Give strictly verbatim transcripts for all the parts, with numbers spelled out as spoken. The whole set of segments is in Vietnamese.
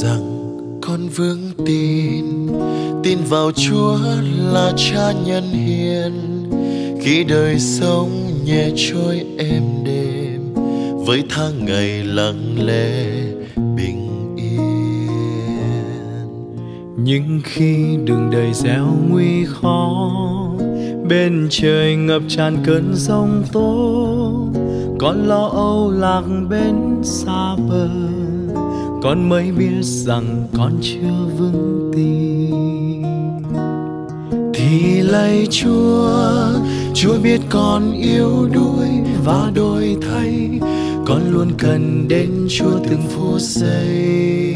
rằng con vững tin, tin vào Chúa là Cha nhân hiền. Khi đời sống nhẹ trôi êm đềm, với tháng ngày lặng lẽ bình yên. Nhưng khi đường đời gieo nguy khó, bên trời ngập tràn cơn giông tố, con lo âu lạc bên xa bờ, con mới biết rằng con chưa vững tin. Thì lạy Chúa, Chúa biết con yếu đuối và đổi thay, con luôn cần đến Chúa từng phút giây.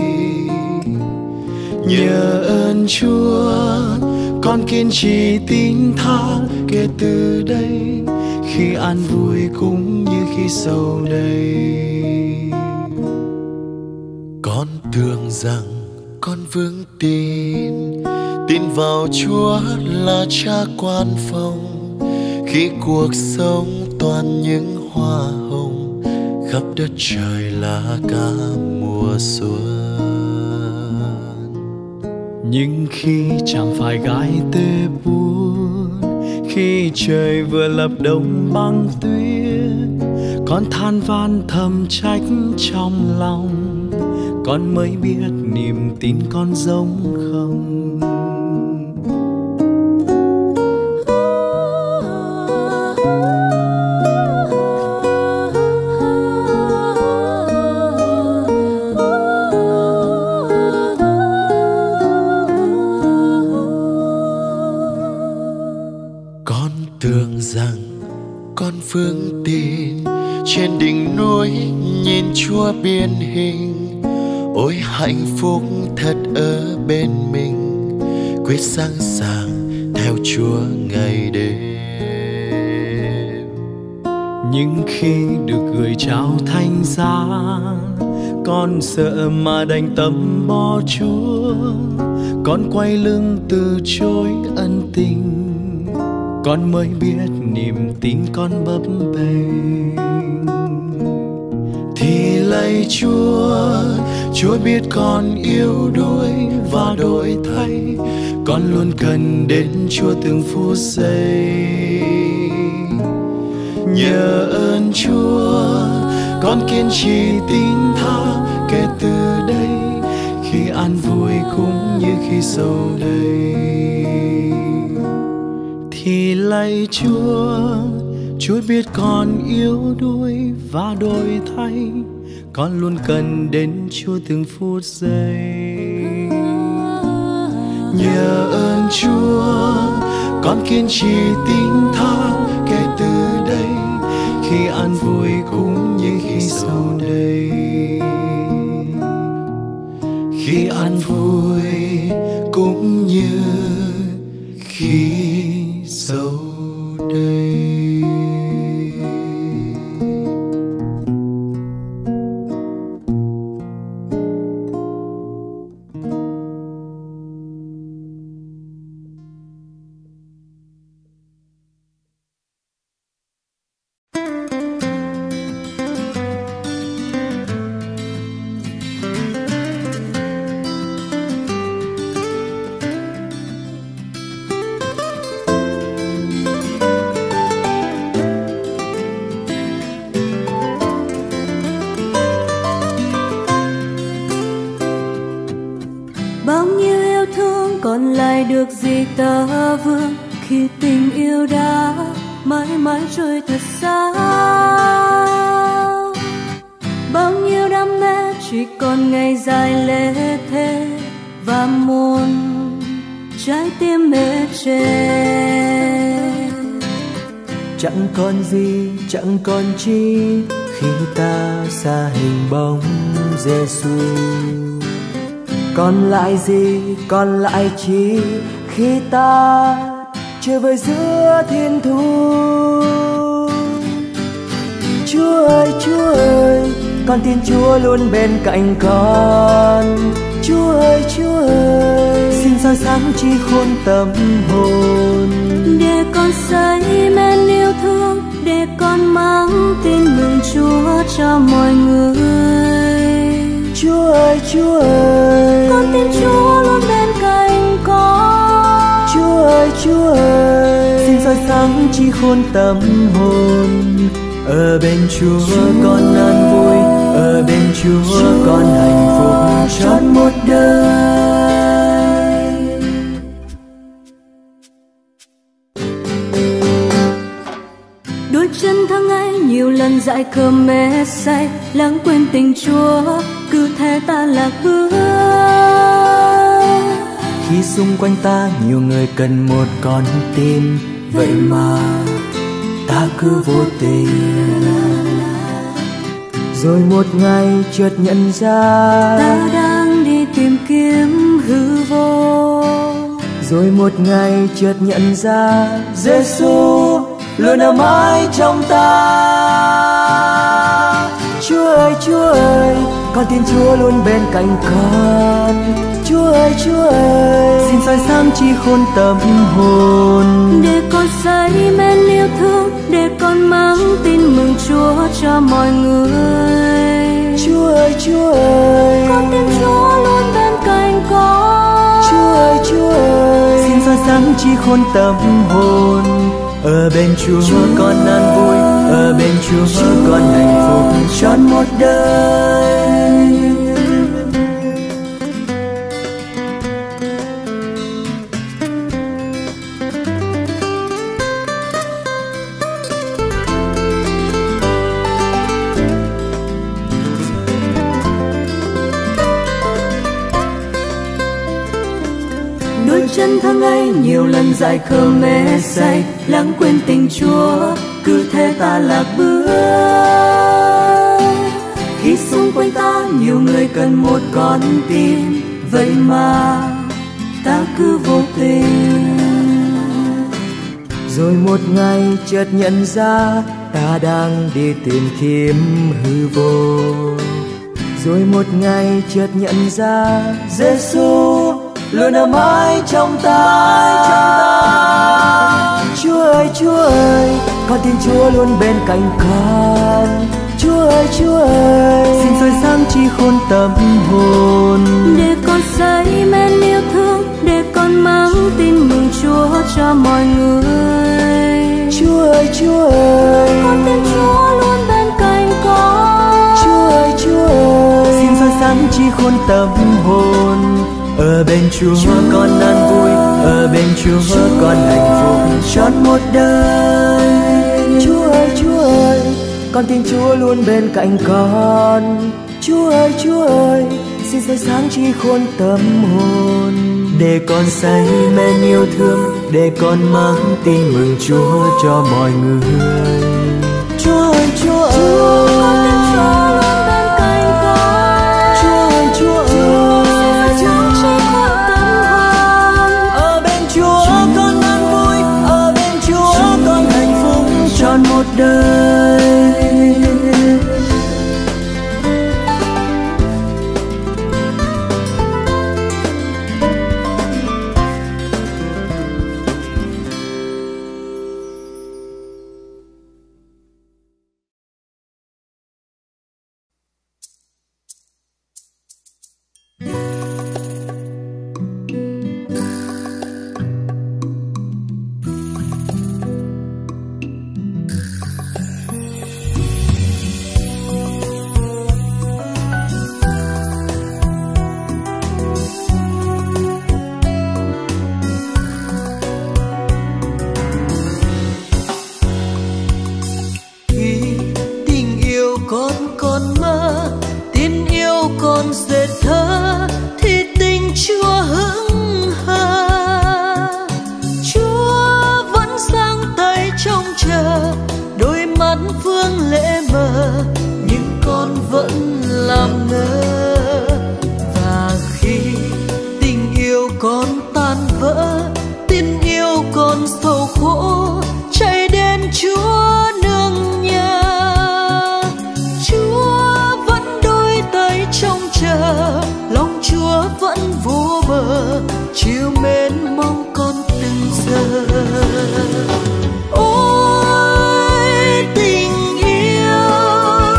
Nhờ ơn Chúa, con kiên trì tin tha kể từ đây, khi an vui cũng như khi sầu đầy. Con tưởng rằng con vững tin, tin vào Chúa là Cha quan phòng. Khi cuộc sống toàn những hoa hồng, khắp đất trời là cả mùa xuân. Nhưng khi chẳng phải gai tê buốt, khi trời vừa lập đông băng tuyết, con than van thầm trách trong lòng, con mới biết niềm tin con giống không. Con tưởng rằng con vững tin, trên đỉnh núi nhìn Chúa biến hình. Ôi hạnh phúc thật ở bên mình, quyết sẵn sàng theo Chúa ngày đêm. Nhưng khi được gửi trao thánh giá, con sợ mà đành tâm bỏ Chúa, con quay lưng từ chối ân tình, con mới biết niềm tin con bấp bênh. Thì lạy Chúa, Chúa biết con yếu đuối và đổi thay, con luôn cần đến Chúa từng phút giây. Nhờ ơn Chúa, con kiên trì tin tha kể từ đây, khi an vui cũng như khi sầu đầy. Thì lạy Chúa, Chúa biết con yếu đuối và đổi thay, con luôn cần đến Chúa từng phút giây. Nhờ ơn Chúa, con kiên trì tin tha kể từ đây, khi an vui cũng như khi sầu đầy. Khi an vui cũng như khi sầu đầy. còn lại được gì ta vương khi tình yêu đã mãi mãi trôi thật xa. Bao nhiêu đam mê chỉ còn ngày dài lê thê và muôn trái tim mê chê. Chẳng còn gì, chẳng còn chi khi ta xa hình bóng Giêsu. Còn lại gì, còn lại chi khi ta chơi vơi giữa thiên thu. Chúa ơi, Chúa ơi, con tin Chúa luôn bên cạnh con. Chúa ơi, Chúa ơi, xin soi sáng trí khôn tâm hồn, để con say men yêu thương, để con mang tin mừng Chúa cho mọi người. Chúa ơi, ơi, Chúa ơi, con tin Chúa luôn bên cạnh con. Chúa ơi, Chúa ơi, xin soi sáng trí khôn tâm hồn. Ở bên Chúa, Chúa con an vui, ở bên Chúa, Chúa con hạnh phúc trọn một đời. Đôi chân thăng ấy nhiều lần dại khờ mê say, lãng quên tình Chúa, cứ thế ta lạc bước. Khi xung quanh ta nhiều người cần một con tim, vậy mà ta cứ vô tình. Rồi một ngày chợt nhận ra ta đang đi tìm kiếm hư vô. Rồi một ngày chợt nhận ra Giêsu luôn ở mãi trong ta. Chúa ơi, Chúa ơi, con tin Chúa luôn bên cạnh con. Chúa ơi, Chúa ơi, xin soi sáng trí khôn tâm hồn. Để con say mến yêu thương, để con mang tin mừng Chúa cho mọi người. Chúa ơi, Chúa ơi, con tin Chúa luôn bên cạnh con. Chúa ơi, Chúa ơi, xin soi sáng trí khôn tâm hồn. Ở bên Chúa, Chúa con an vui, ở bên Chúa, Chúa con hạnh phúc trọn một đời. Đôi chân thăng ấy nhiều lần dại khờ mê say, lãng quên tình Chúa, cứ thế ta lạc bước. Khi xung quanh ta nhiều người cần một con tim, vậy mà ta cứ vô tình. Rồi một ngày chợt nhận ra ta đang đi tìm kiếm hư vô. Rồi một ngày chợt nhận ra Giêsu luôn ở mãi trong ta. Chúa ơi, Chúa ơi, con tin Chúa luôn bên cạnh con. Chúa ơi, Chúa ơi, xin soi sáng trí khôn tâm hồn. Để con say mến yêu thương, để con mang tin mừng Chúa cho mọi người. Chúa ơi, Chúa ơi, con tin Chúa luôn bên cạnh con. Chúa ơi, Chúa ơi, xin soi sáng trí khôn tâm hồn. Ở bên Chúa, Chúa con an vui, ở bên Chúa, Chúa con hạnh phúc trọn một đời. Chúa ơi, Chúa ơi, con tin Chúa luôn bên cạnh con. Chúa ơi, Chúa ơi, xin soi sáng trí khôn tâm hồn. Để con say mến yêu thương, để con mang tin mừng Chúa cho mọi người. Chúa ơi, Chúa ơi, con tin Chúa luôn bên cạnh con. Chúa ơi, Chúa ơi, xin soi sáng trí khôn tâm hồn. ở bên Chúa con an vui, ở bên Chúa con hạnh phúc trọn một đời. Ôi tình yêu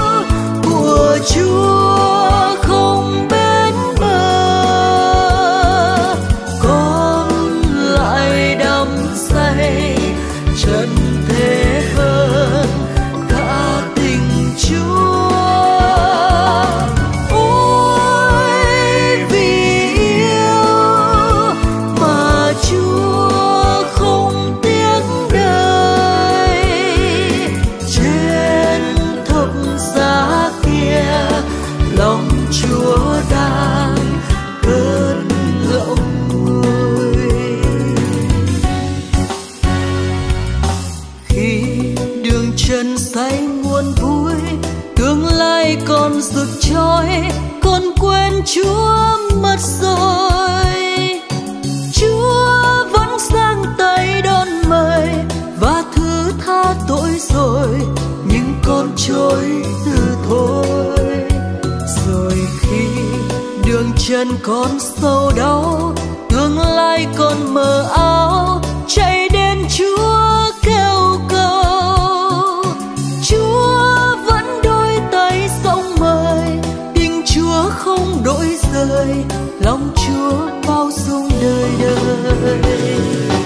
trần say nguồn vui, tương lai còn rực chói, con quên Chúa mất rồi. Chúa vẫn giang tay đón mời và thứ tha tội rồi, nhưng con trôi từ thôi. Rồi khi đường chân còn sâu đau, tương lai còn mờ áo, chạy đến Chúa kêu cầu. Chúa vẫn đôi tay rộng mời, tình Chúa không đổi rời, lòng Chúa bao dung đời đời.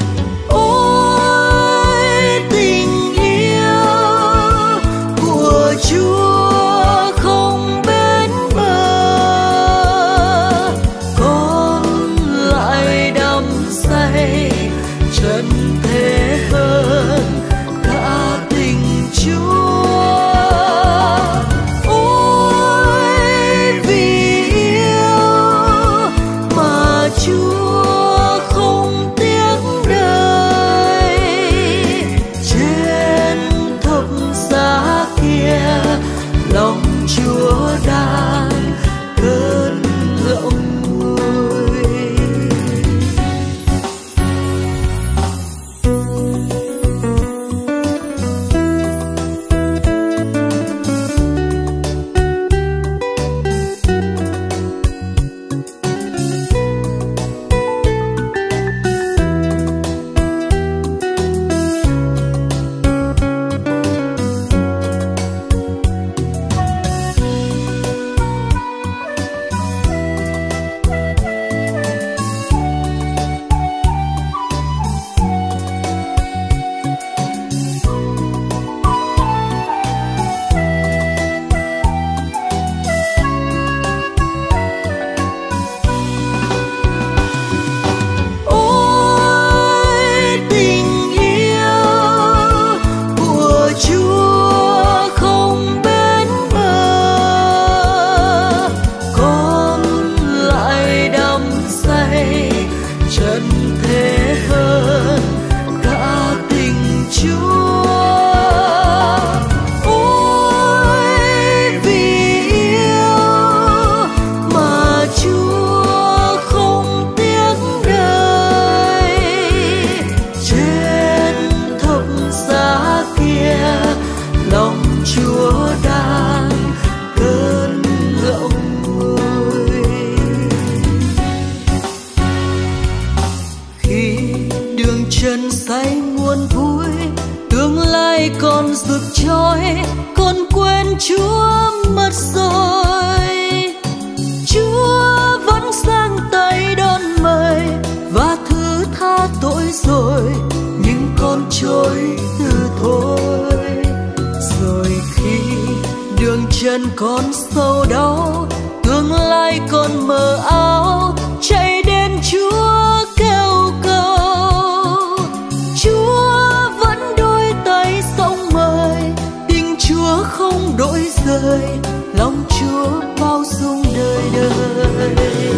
Ôi tình yêu của Chúa không bến bờ, con lại đắm say trần thế hơn cả tình Chúa. Ôi vì yêu mà Chúa không tiếc đời, trên thập giá kia lòng Chúa đang cơn ngậm ngùi. Trần say nguồn vui, tương lai còn rực chói, con quên Chúa mất rồi. Chúa vẫn giang tay đón mời và thứ tha tội rồi, nhưng con trôi từ thôi. Rồi khi đường chân còn sâu đau, tương lai còn mờ áo, chạy đến Chúa kêu cầu. Chúa vẫn đôi tay rộng mời, tình Chúa không đổi rời, lòng Chúa bao dung đời đời.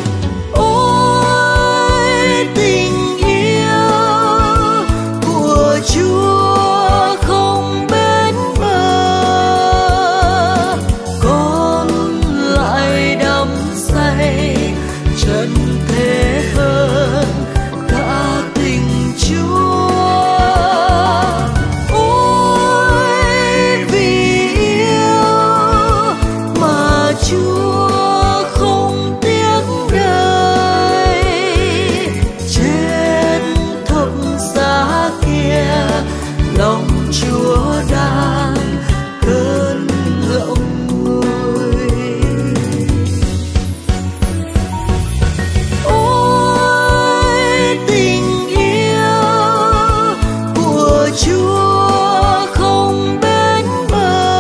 Ôi tình yêu của Chúa không bến bờ, con lại đắm say trần thế hơn cả tình Chúa. Ôi vì yêu mà Chúa không tiếc đời, trên thập giá kia lòng Chúa đang cơn ngậm ngùi. Ôi tình yêu của Chúa không bến bờ,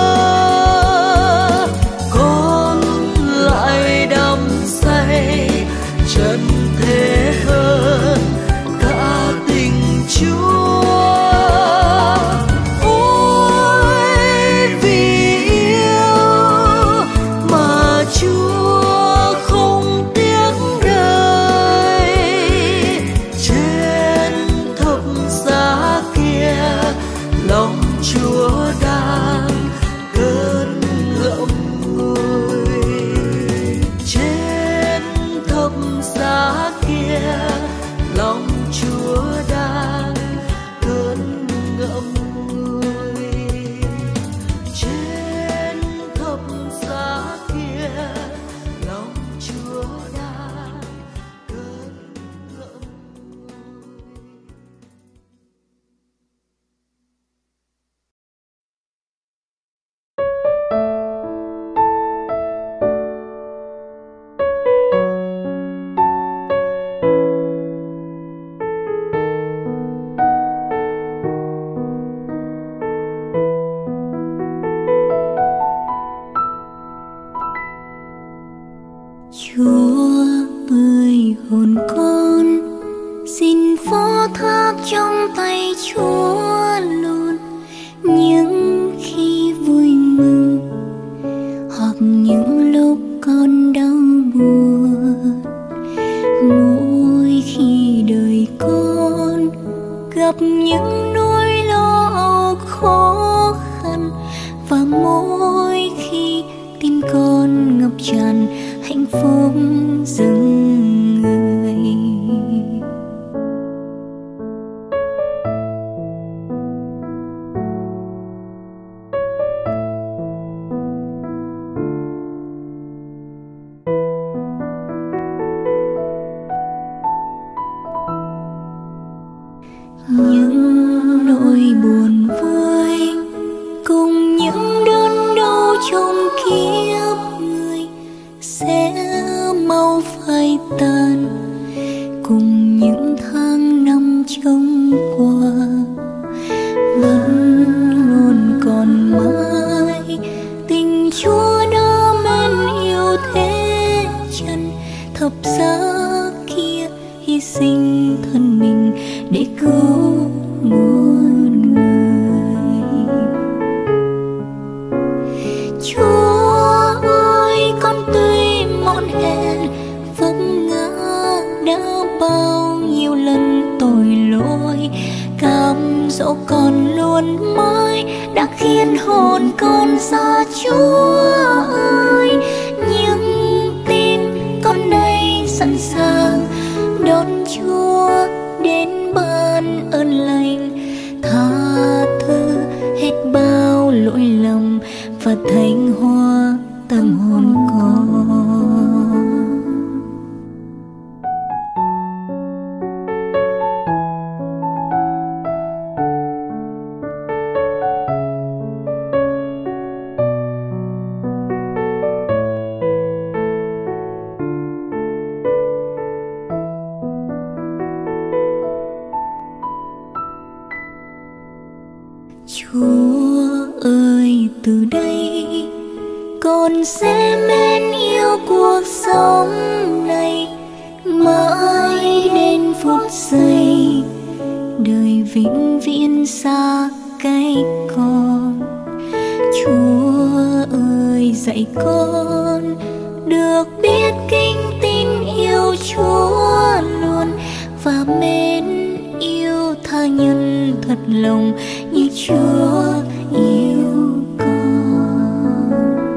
con lại đắm say trần thế hơn cả tình Chúa. Ôi vì yêu mà Chúa không tiếc đời, trên thập giá kia lòng Chúa đã Chúa luôn những khi vui mừng hoặc những lúc con đau buồn. Mỗi khi đời con gặp những nỗi lo âu khó khăn, và mỗi khi tim con ngập tràn hạnh phúc dâng người. Những nỗi buồn vui cùng những đớn đau trong kiếp người sẽ mau phai tàn, cùng những tháng năm trôi qua vẫn luôn còn mãi tình Chúa đã mến yêu thế chân thập giá kia, hy sinh thân mình để cứu muôn người. Chúa ơi, con tuy mòn hèn vấp ngã đã bao nhiêu lần tội lỗi, cám dỗ con luôn mãi đã khiến hồn con xa Chúa ơi. Nhưng tim con nay sẵn sàng đón Chúa đến ban ơn lành, tha thứ hết bao lỗi lầm và thanh hoa tâm hồn con. Chúa ơi, từ đây con sẽ mến yêu cuộc sống này mãi đến phút giây đời vĩnh viễn xa cách con. Chúa ơi, dạy con được biết kính tin yêu Chúa luôn và mến yêu tha nhân thật lòng như Chúa yêu con.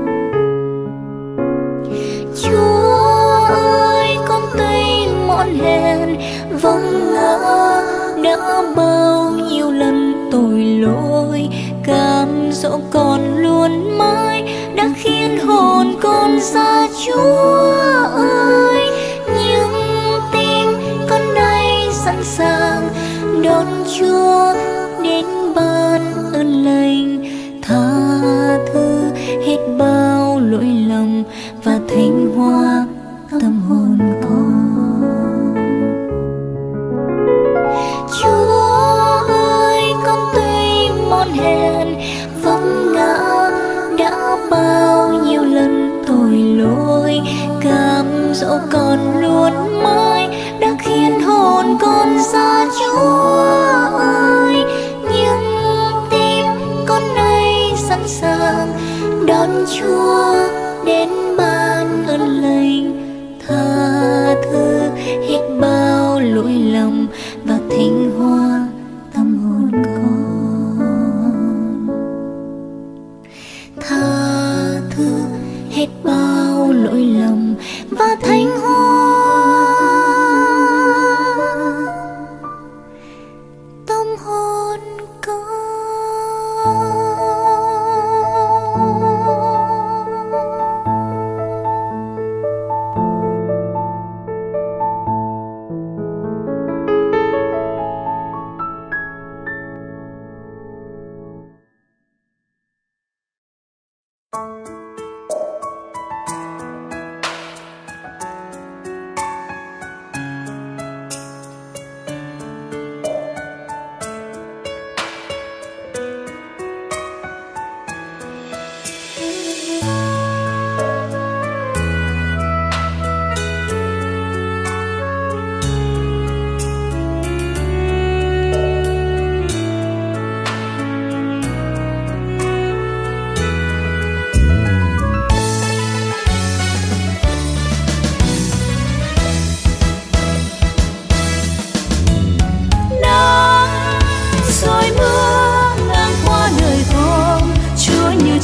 Chúa ơi, con tuy mòn hèn vâng ngã đã bao nhiêu lần tội lỗi, cám dỗ con luôn mãi đã khiến hồn con xa Chúa ơi. Nhưng tim con nay sẵn sàng đón Chúa đến ban ơn lành, tha thứ hết bao lỗi lầm và thanh hoa tâm hồn con. Chúa ơi, con tuy mòn hèn vấp ngã đã bao nhiêu lần tội lỗi, cám dỗ con luôn mãi đã khiến hồn con xa Chúa ơi. Nhưng tim con nay sẵn sàng đón Chúa đến ban ơn lành, tha thứ hết bao lỗi lầm và thanh hoa tâm hồn con. Tha thứ hết bao lỗi lầm và thanh hoa tâm hồn con.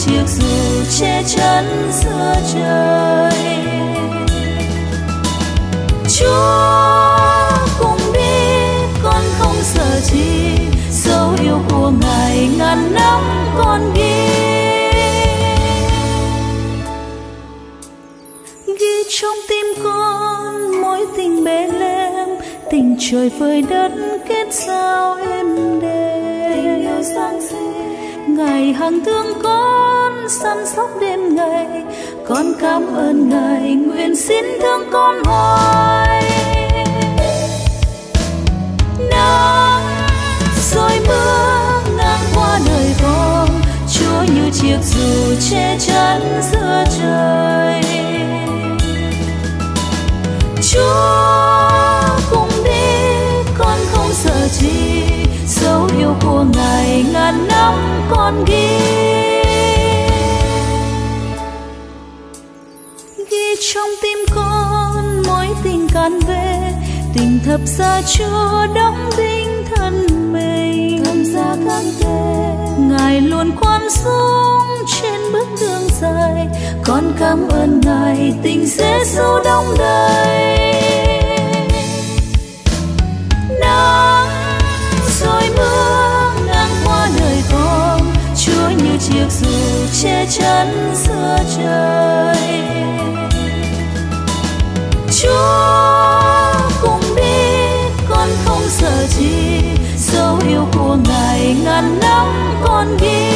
chiếc dù che chắn giữa trời. Chúa cùng đi, con không sợ chi, dấu yêu của Ngài ngàn năm con ghi. Ghi trong tim con mối tình Bethlehem, tình trời với đất kết giao êm đềm. Tình yêu sáng sinh, Ngài hằng thương con, săn sóc đêm ngày. Con cảm ơn Ngài, nguyện xin thương con hoài. Nắng rồi mưa ngang qua đời con, Chúa như chiếc dù che chắn giữa trời. Chúa cùng đi, con không sợ chi, dấu yêu của Ngài ngàn năm con ghi. Ghi trong tim con mối tình can về, tình thập giá Chúa đóng đinh thân mình. Thập giá can về, Ngài luôn khoan dung trên bước đường dài. Con cảm ơn Ngài, tình Giê-xu đong đầy. Nắng rồi mưa ngang qua đời con, Chúa như chiếc dù che chắn giữa trời. Chúa cùng đi, con không sợ chi, dấu yêu của Ngài ngàn năm con ghi.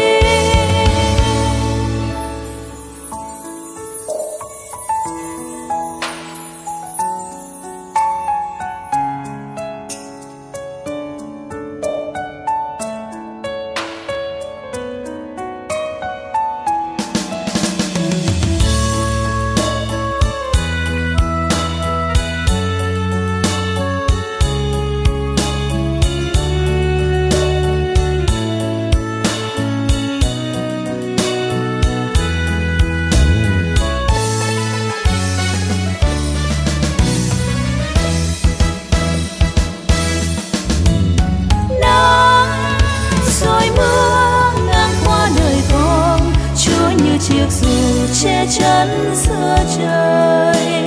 Che chắn giữa trời.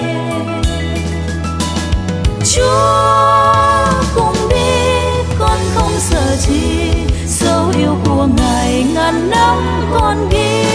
Chúa cùng đi, con không sợ chi, dấu yêu của Ngài ngàn năm con ghi.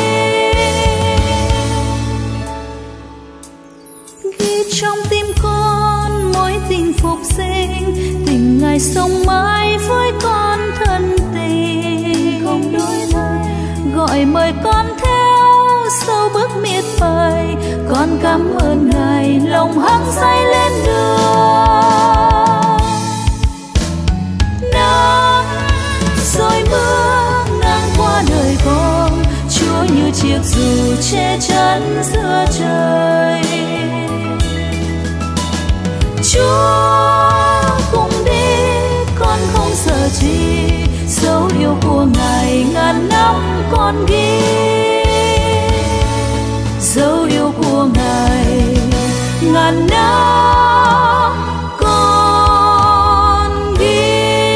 Ghi trong tim con mối tình phục sinh, tình Ngài sống mãi với con thân tình không đổi thay. Gọi mời con theo sâu bước miệt mài, con cảm ơn Ngài lòng hăng say lên đường. Nắng rồi mưa ngang qua đời con, Chúa như chiếc dù che chắn giữa trời. Chúa cùng đi, con không sợ chi, dấu yêu của Ngài ngàn năm con ghi. Dấu yêu của Ngài ngàn năm con ghi.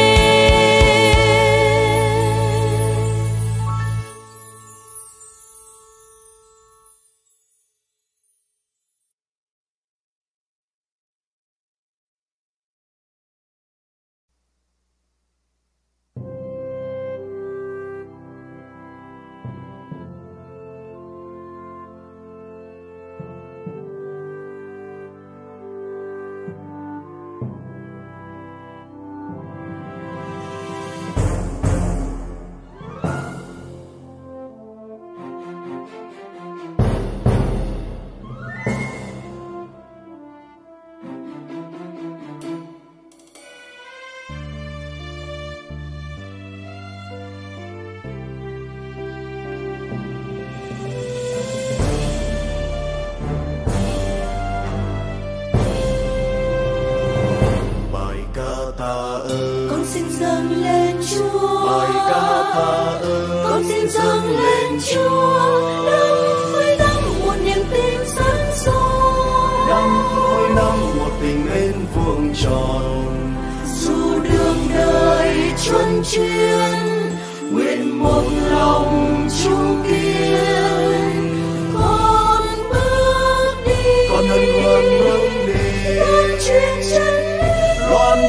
Con xin dâng lên Chúa năm mươi năm một niềm tin sẵn soi, năm mươi năm một tình mến vuông tròn. Dù đường đời chuân chuyên, nguyện một lòng chung kính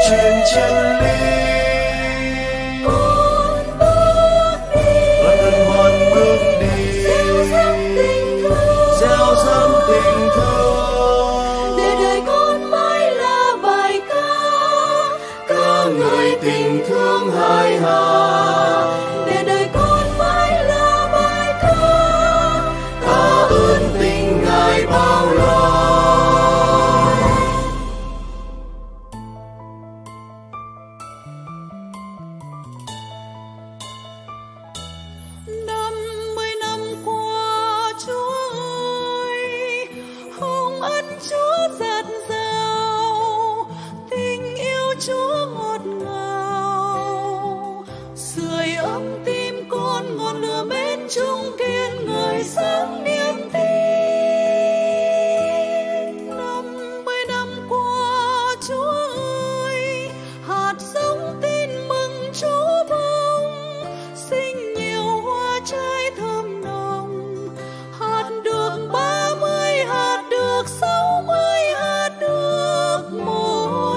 truyền chân lý. Con bước đi, ân ân hoan bước đi, gieo rắc tình thương, gieo rắc tình thương, để đời con mãi là bài ca ca ngợi tình thương hài hòa. Để đời con mãi là bài ca ta ơn tình Ngài bao la. năm mươi năm qua Chúa ơi, hồng ân Chúa dạt dào, tình yêu Chúa ngọt ngào, sưởi ấm tim con ngọn lửa mến chung kiên ngời sáng niềm tin. năm mươi năm qua Chúa ơi, hạt giống tin mừng Chúa bông, sinh nhiều hoa trái thơm nồng, hạt được ba mươi, hạt được sáu mươi, hạt được một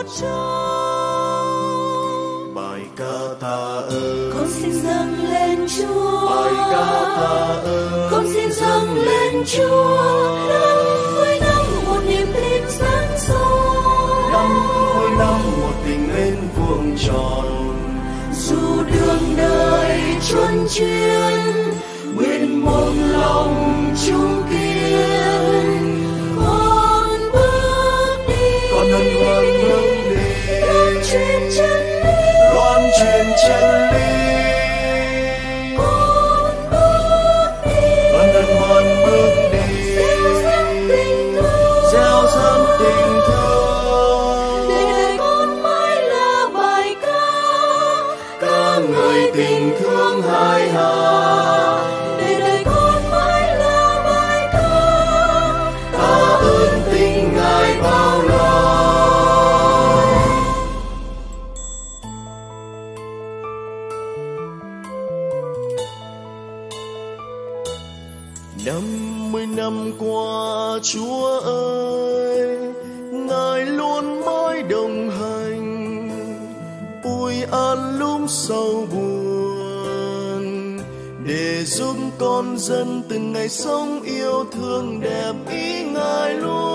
trăm. Bài ca ta ơn, con xin dâng lên Chúa. bài ca ta ơn, Con xin dâng lên Chúa năm mươi năm một niềm tin sáng soi. năm mươi năm một tình mến vuông tròn. Dù đường đời chuân chuyên, nguyện một lòng chung kiên. Con bước đi, Con hân hoan bước đi, loan truyền chân lý. loan truyền chân lý. Con bước đi, ân ân hoan bước đi, gieo rắc tình thương, gieo rắc tình thương, để đời con mãi là bài ca ca ngợi tình thương hài hòa. để đời con mãi là bài ca Ta ơn tình Ngài bao la. Năm mươi năm qua Chúa ơi, Ngài luôn mãi đồng hành, ủi an lúc sầu buồn, để giúp con dân từng ngày sống yêu thương đẹp ý Ngài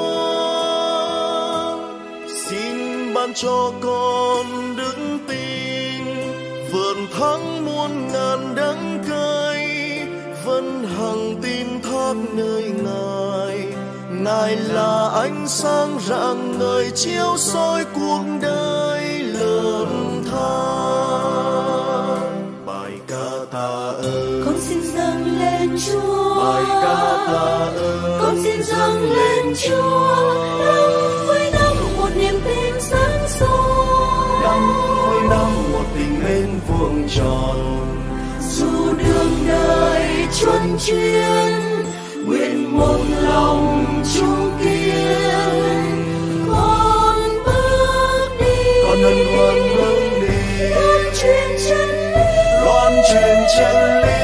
luôn. Xin ban cho con đức tin, vượt thắng muôn ngàn đắng cay, vẫn hằng tin thác nơi Ngài. Ngài là ánh sáng rạng ngời chiếu soi cuộc đời lớn tha. Bài ca ta ơn, con xin dâng lên Chúa. bài ca ta ơn, Con xin dâng lên Chúa năm mươi năm một niềm tin sáng soi. năm mươi năm một tình mến vuông tròn. Dù đường đời chuân chuyên, nguyện một lòng chung kiên. Con bước đi, Con hân hoan bước đi, loan truyền chân lý. loan truyền chân lý.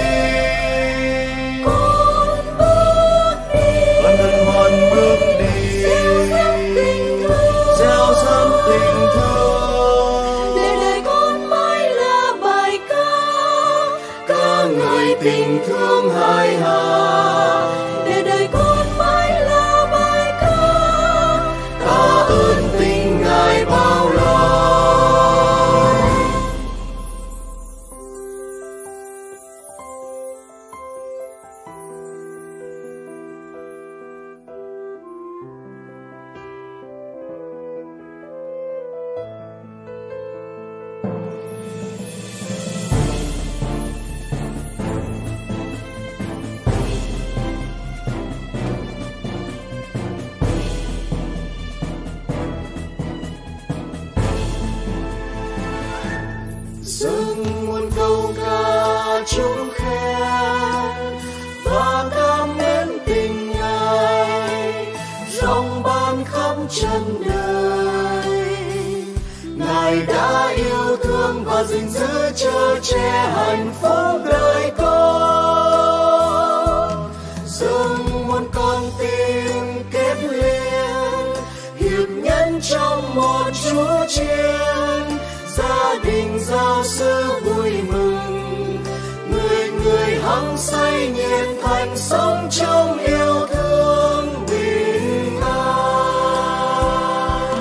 Con bước đi, ân ân hoan bước đi, gieo rắc tình thương, gieo rắc tình thương, để đời con mãi là bài ca ca ngợi tình thương hài hòa. để đời con mãi là bài ca Ta ơn tình Ngài bao la. Dâng muôn câu ca chúc khen và cảm ơn tình Ngài, rộng ban khắp chân đời. Ngài đã yêu thương và gìn giữ chở che hạnh phúc đời con. Dâng muôn con tim kết liên hiệp nhân trong một Chúa chiên, hăng say nhiệt thành sống trong yêu thương bình an.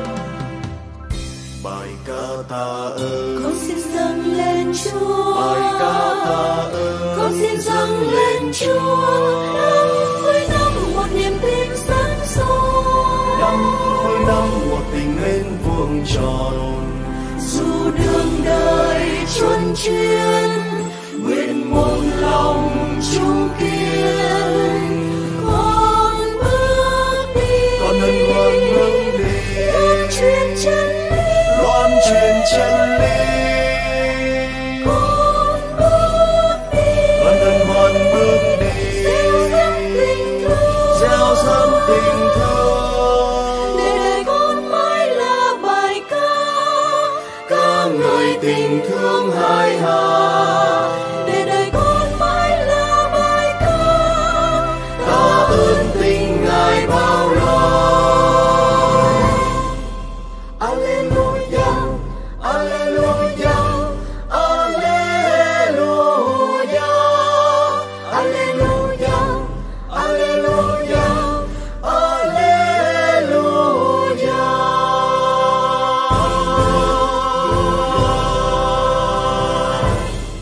Bài ca tạ ơn con xin dâng lên Chúa, bài ca tạ ơn con xin dâng lên Chúa. Năm mươi năm một niềm tin sáng soi, năm mươi năm một tình mến vuông tròn. dù đường đời chuân chuyên Nguyện một lòng chung kiên, con bước đi, con hân hoan bước đi, loan truyền chân lý. loan truyền chân lý. Con bước đi, Con hân hoan bước đi, gieo dắt tình thương, gieo dắt tình thương. để đời con mãi là bài ca, Ca ngợi tình thương hai hà. để đời con mãi là bài ca. Tạ ơn tình Ngài bao la. Alleluia, Alleluia, Alleluia, Alleluia, Alleluia, Alleluia.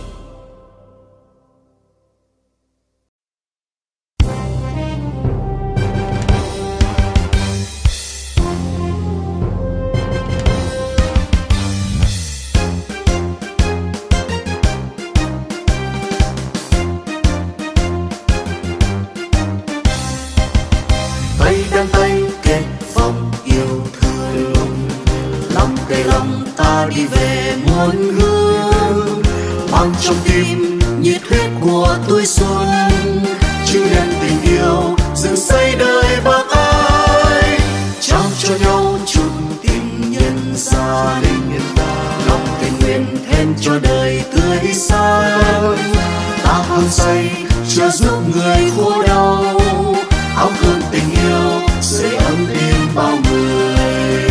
Tay đan tay kết vòng yêu thương, lòng cây lòng ta đi về muôn hương, mang trong tim nhiệt huyết của tuổi xuân, chứng nhân tình yêu dựng xây đời bác ái, trao cho nhau chút tình nhân gia đình, lòng tình nguyện thêm cho đời tươi sáng. Ta hăng say chưa giúp người khổ đau, áo cơm tình yêu sưởi ấm tim bao người.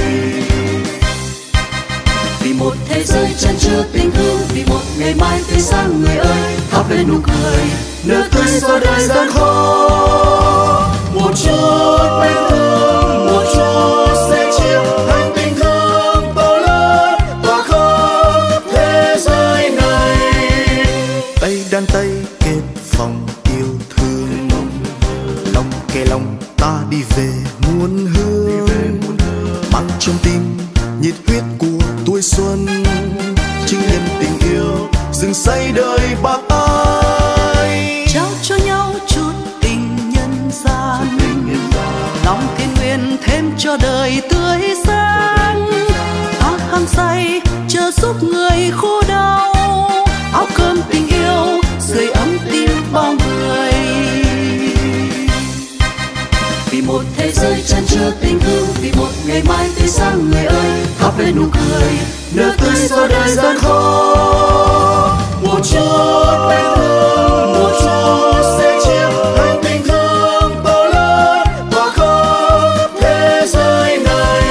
Vì một thế giới chan chứa tình thương, vì một ngày mai tươi sáng người ơi, thắp lên nụ cười Nở tươi xóa đời gian khó, một chút bên thương, một chút sẽ chia thành tình thương to lớn tỏa khắp thế giới này. Tay đan tay kết vòng yêu thương, lòng kề lòng ta đi về muôn hương, mang trong tim nhiệt huyết của tuổi xuân, chứng nhân tình yêu dựng xây đời bác ái. trao cho nhau chút tình nhân gian, lòng thiên nguyện thêm cho đời tươi sáng. Ta hăng say chờ giúp người khổ đau, áo cơm tình yêu sưởi ấm tim bao người. Vì một thế giới chan chứa tình thương, vì một ngày mai tươi sáng người ơi, thắp lên nụ cười Nở tươi xóa đời gian khó, một chút bên thương, một chút sẽ chia thành tình thương to lớn tỏa khắp thế giới này.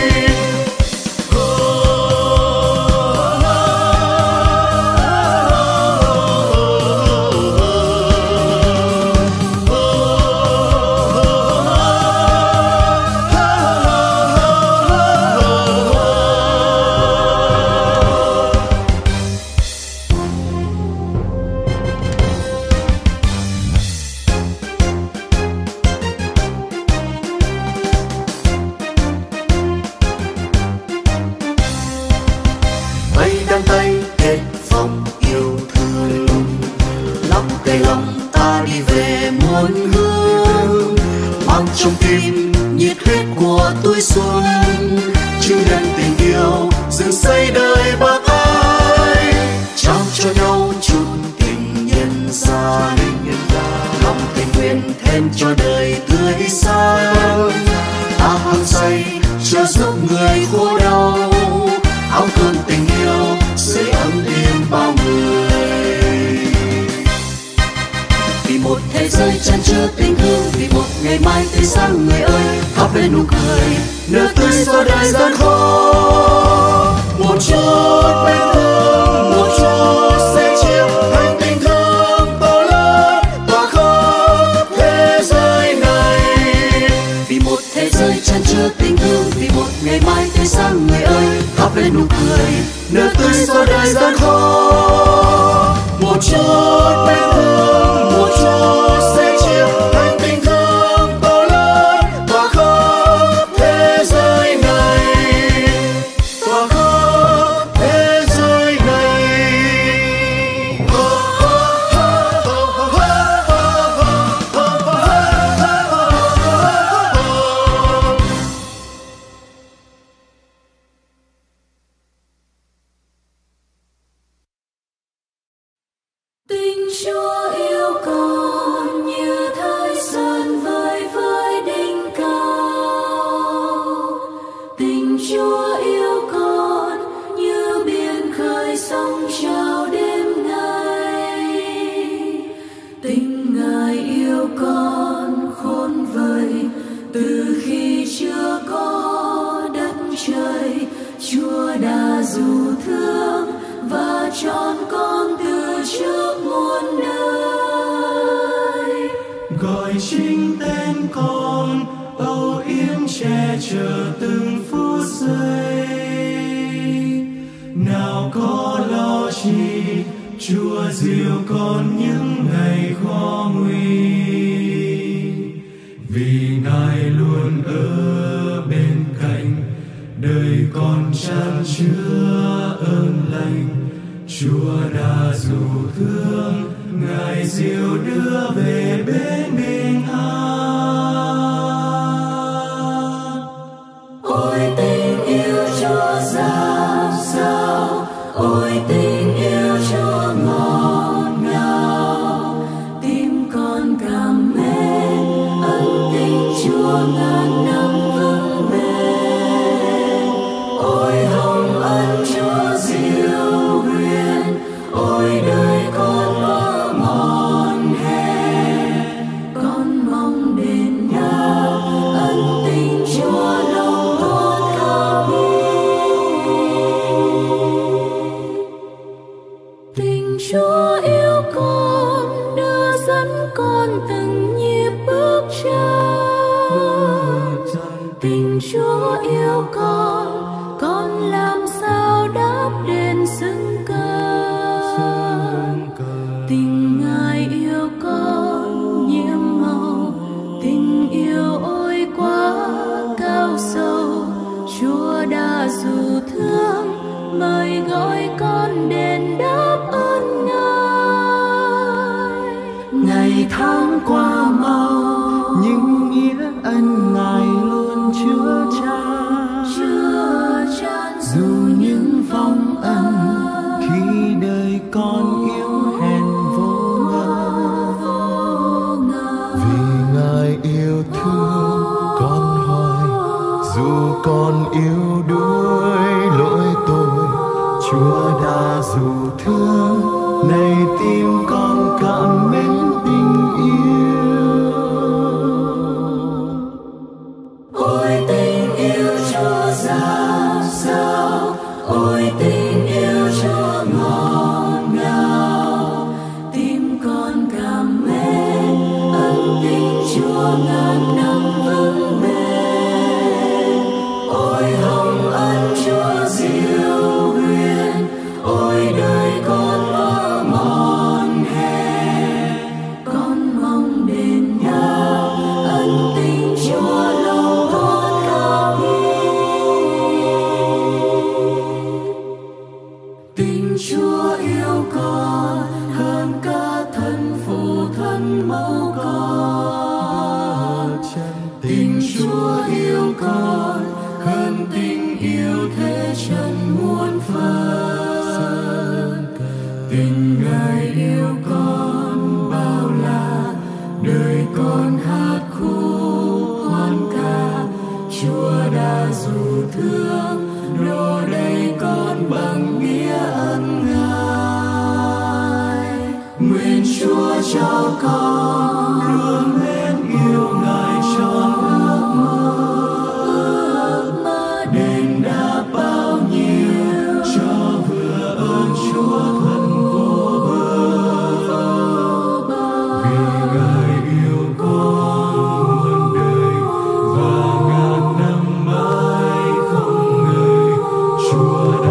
Tay đan tay kết vòng yêu thương, lòng cây lòng ta đi về muôn hương, mang trong tim nhiệt huyết của tuổi xuân, chứng nhân tình yêu dựng xây đời bác ái, trao cho nhau chút tình nhân gia đình, lòng tình nguyện thêm cho đời tươi sáng. Ta hăng say chờ giúp người khổ đau, áo cơm tình yêu sưởi ấm tim bao người. Vì một thế giới chan chứa tình thương, vì một ngày mai tươi sáng người ơi, thắp lên nụ cười Nở tươi xóa đời gian khó, một chút bên thương, một chút sẽ chia thành tình thương to lớn lên nụ cười, nở tươi xóa đời gian khó. Một chút bên thương, một chút sẽ chia thành tình thương to lớn, tỏa khắp thế giới này, tỏa khắp thế giới này. Tình Chúa yêu con như thời xuân vơi với đỉnh cao. Tình Chúa yêu con như biển khơi sóng trào đêm ngày. Tình Ngài yêu con khôn vời từ khi chưa có đất trời. Chúa đã dù thương và chọn con từ trước muôn đời. Gọi chính tên con âu yếm che chở từng phút giây. Nào có lo chi Chúa dìu con những ngày khó nguy, vì Ngài luôn ở bên cạnh đời con chan chứa ơn lành. Chúa đã dù thương, Ngài dìu đưa về bên bình an. Ôi tình yêu Chúa ra sao, ôi tình yêu Chúa ngọt ngào. Tim con cảm mến ân tình Chúa ngàn năm vững bền. Ôi hồng ân Chúa diệu huyền, ôi đời con mơ mòn hè. Con mong đền đáp ân tình Chúa lòng con khao khát. Tình Chúa yêu con đưa dẫn con từng nhịp bước chân. Tình Chúa yêu con, con làm sao đáp đền xứng cơn. Tình Ngài yêu con nhiễm màu, tình yêu ôi quá cao sâu. Chúa đã dù thương mời gọi con đền đáp ơn Ngài. Ngày tháng qua mau, nhưng nghĩa ân Ngài luôn chứa chan. Chúa chan Dù những phong ân khi đời con yếu hèn vô ngờ, Vì Ngài yêu thương con hoài, dù con yếu đuối lỗi tôi. Chúa đã dù thương, này tim con cảm mến tình yêu. Ôi tình yêu Chúa ra sao, ôi tình yêu Chúa ngọt ngào. Tim con cảm mến ân tình Chúa ngàn năm vững bền. Ôi hồng ân Chúa diệu huyền, ôi đời con mơ mòn hè. Con mong đền đáp ân tình Chúa lòng con khao khát. Tình Chúa yêu con hơn cả thân phụ thân mẫu con. Tình Chúa yêu con hơn tình yêu thế trần muôn phần. Tình Ngài yêu con bao la, đời con hát khúc hoan ca. Chúa đã dù thương đổ đầy con bằng nghĩa ân Ngài. Nguyện Chúa cho con luôn mến yêu Ngài trọn ước mơ, ước mơ đền đáp bao nhiêu cho vừa ơn Chúa thuần vô bờ. Vì Ngài yêu con muôn đời và ngàn năm mãi không ngơi. Chúa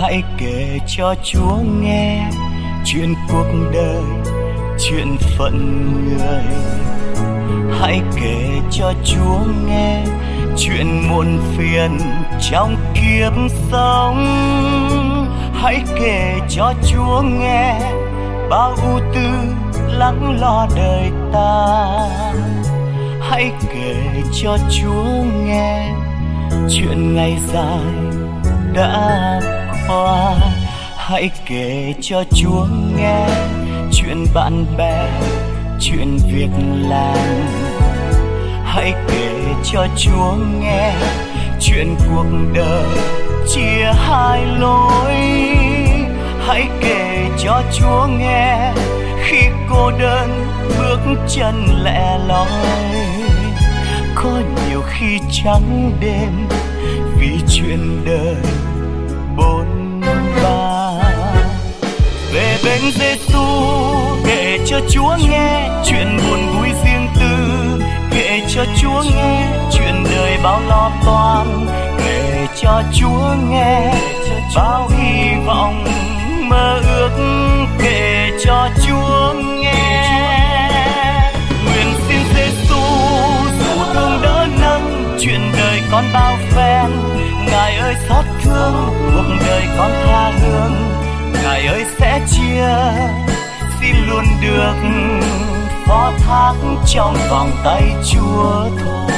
hãy kể cho Chúa nghe chuyện cuộc đời, chuyện phận người. Hãy kể cho Chúa nghe chuyện muộn phiền trong kiếp sống. Hãy kể cho Chúa nghe bao ưu tư lắng lo đời ta. Hãy kể cho Chúa nghe chuyện ngày dài đã qua. Hãy kể cho Chúa nghe chuyện bạn bè, chuyện việc làm. Hãy kể cho Chúa nghe chuyện cuộc đời chia hai lối. Hãy kể cho Chúa nghe khi cô đơn bước chân lẻ loi. Có nhiều khi trắng đêm vì chuyện đời bôn ba. Về bên Giêsu kể cho Chúa nghe chuyện buồn vui riêng tư. Kể cho Chúa nghe chuyện đời bao lo toan. Kể cho Chúa nghe bao hy vọng mơ ước. Kể cho Chúa nghe. Nguyện xin Giêsu dù thương đỡ nâng chuyện đời con bao phen. Ngài ơi xót thương cuộc đời con tha hương. Ngài ơi sẽ chia xin luôn được phó thác trong vòng tay Chúa thôi.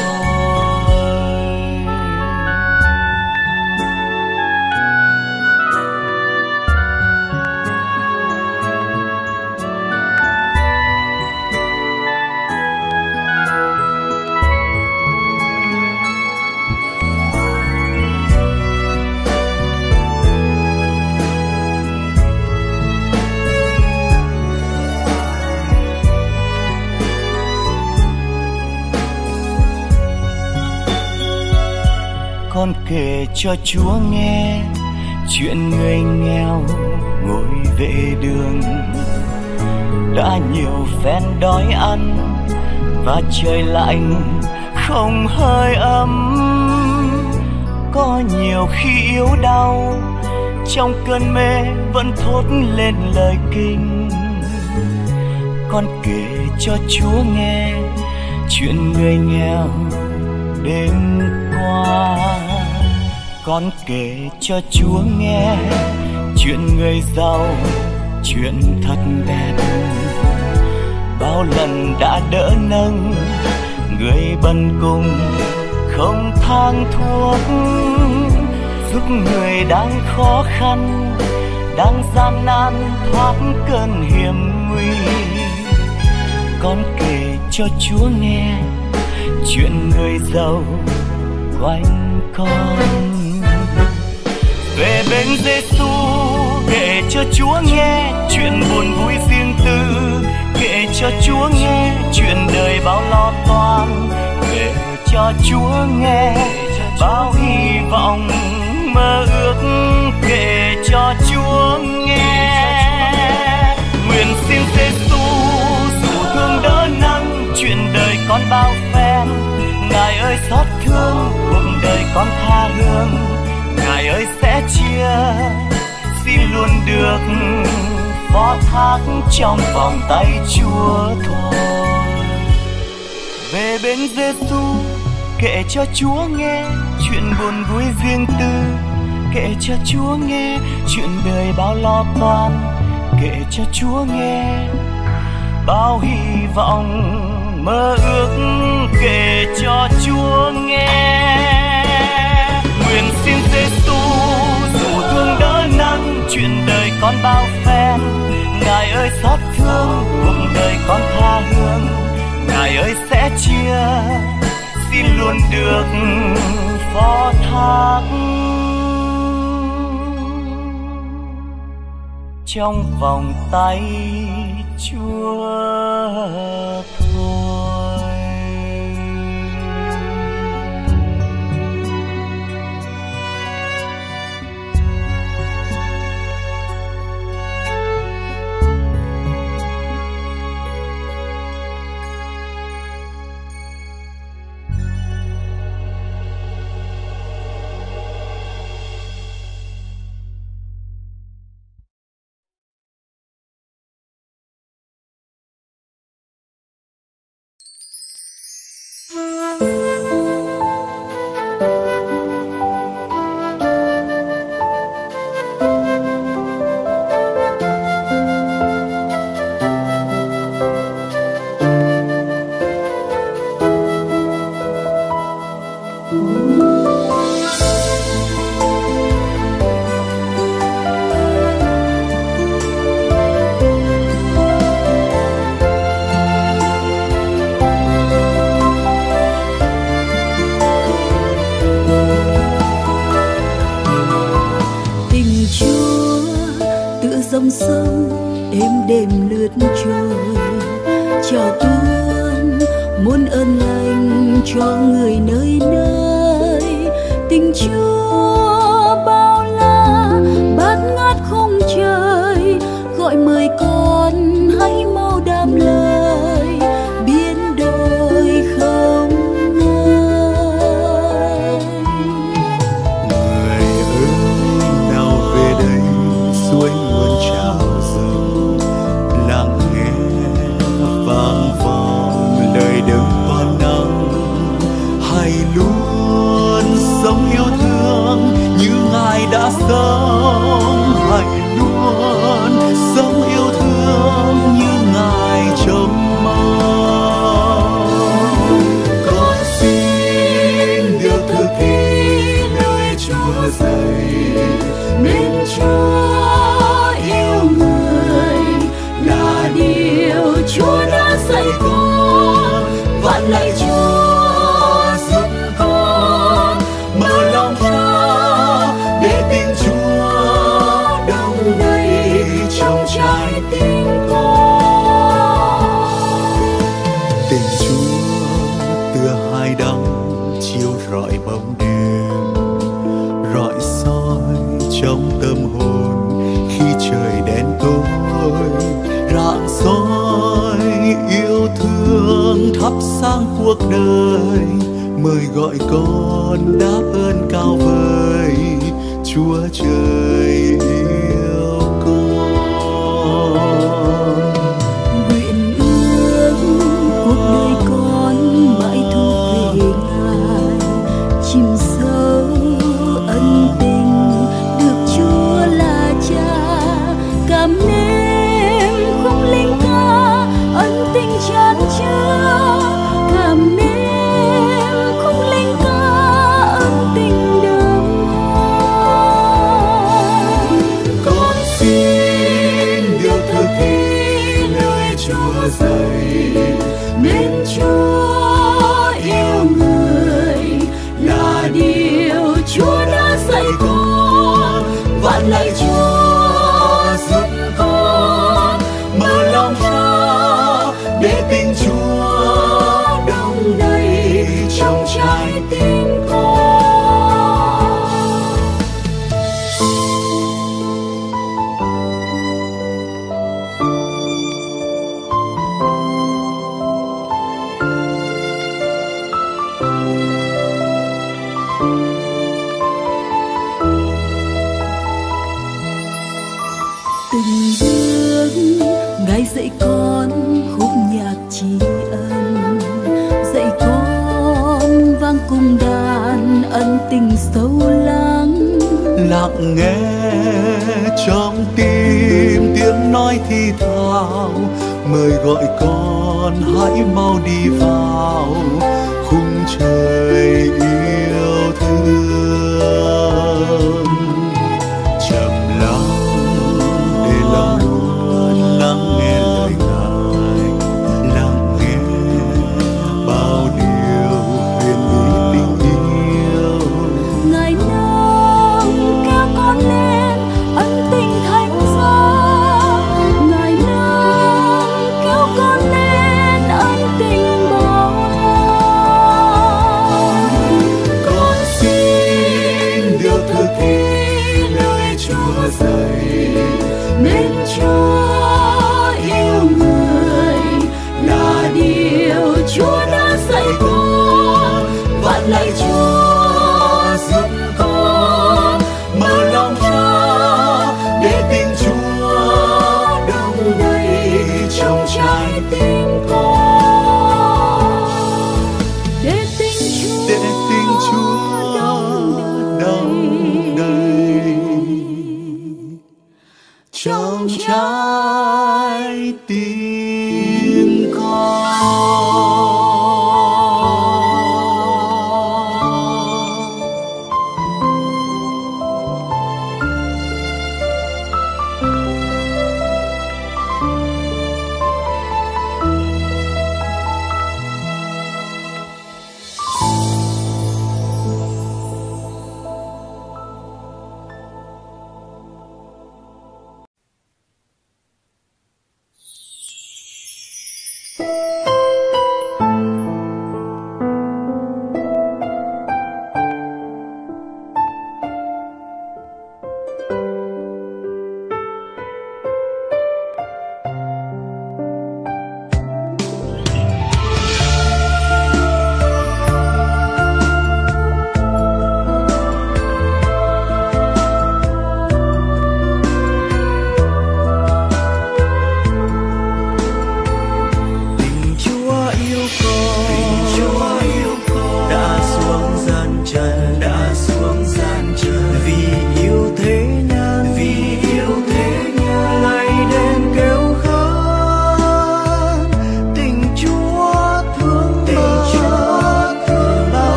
Con kể cho Chúa nghe chuyện người nghèo ngồi vệ đường. Đã nhiều phen đói ăn và trời lạnh không hơi ấm. Có nhiều khi yếu đau trong cơn mê vẫn thốt lên lời kinh. Con kể cho Chúa nghe chuyện người nghèo đêm qua. Con kể cho Chúa nghe chuyện người giàu, chuyện thật đẹp. Bao lần đã đỡ nâng người bần cùng không thang thuốc, giúp người đang khó khăn, đang gian nan thoát cơn hiểm nguy. Con kể cho Chúa nghe chuyện người giàu quanh con. Về bên Giêsu kể cho Chúa nghe chuyện buồn vui riêng tư. Kể cho Chúa nghe chuyện đời bao lo toan. Kể cho Chúa nghe bao hy vọng mơ ước. Kể cho Chúa nghe. Nguyện xin Giêsu dù thương đỡ nâng chuyện đời con bao phen. Ngài ơi xót thương cuộc đời con tha hương. Ngài ơi sẽ chia xin luôn được phó thác trong vòng tay Chúa thôi. Về bên Giêsu kể cho Chúa nghe chuyện buồn vui riêng tư. Kể cho Chúa nghe chuyện đời bao lo toan. Kể cho Chúa nghe bao hy vọng mơ ước. Kể cho Chúa nghe. Nguyện xin Giêsu dù thương đỡ nâng chuyện đời con bao phen. Ngài ơi xót thương cuộc đời con tha hương. Ngài ơi sẽ chia xin luôn được phó thác trong vòng tay Chúa thôi. dòng sông êm đềm lướt trôi, chào tuôn muôn ơn lành cho người nơi nơi. Tình Chúa bao la bát ngát không trời, gọi mời con hãy mau đàm lời biến đổi không ngơi. Người ơi nào về đây, suối nguồn trào dâng, lặng nghe vang vọng lời đừng ban nắng. Hãy luôn sống yêu thương như Ngài đã sống, hãy luôn sống yêu thương như Ngài trông mong. Con xin được thực thi lời Chúa dạy, nên Chúa yêu người là điều Chúa đã dạy con. Vạn lạy Chúa giúp con mở lòng ra để tình Chúa đông đầy trong trái tim con. Tình Chúa tựa hai đăng chiếu rọi bóng đêm, rọi soi trong tâm hồn khi trời đen tối, rạng soi yêu thương thắp sáng cuộc đời, mời gọi con đáp ơn cao vời Chúa trời yêu con. Nguyện ước cuộc đời con mãi thuộc về Ngài, chìm sâu ân tình được Chúa là Cha. Cảm nếm khúc linh ca ân tình chan chứa, cảm nếm khúc linh ca ân tình đơm hoa. Con xin được thực thi lời Chúa dạy, Nên Chúa yêu người là điều Chúa đã dạy con. vạn lạy Chúa giúp con mở lòng ra để tình Chúa đông đầy trong trái tim con. Từng bước Ngài dạy con khúc nhạc tri ân, dạy con vang cùng đàn ân tình sâu lắng. Lặng nghe trong tim tiếng nói thì thào, mời gọi con hãy mau đi vào khung trời yêu thương. Trầm lắng để lòng luôn lắng nghe lời Ngài, lắng nghe bao điều huyền bí tình yêu. Ngài nâng kéo con lên ân tình thánh giá, Ngài nâng kéo con lên ân tình bao la. Con xin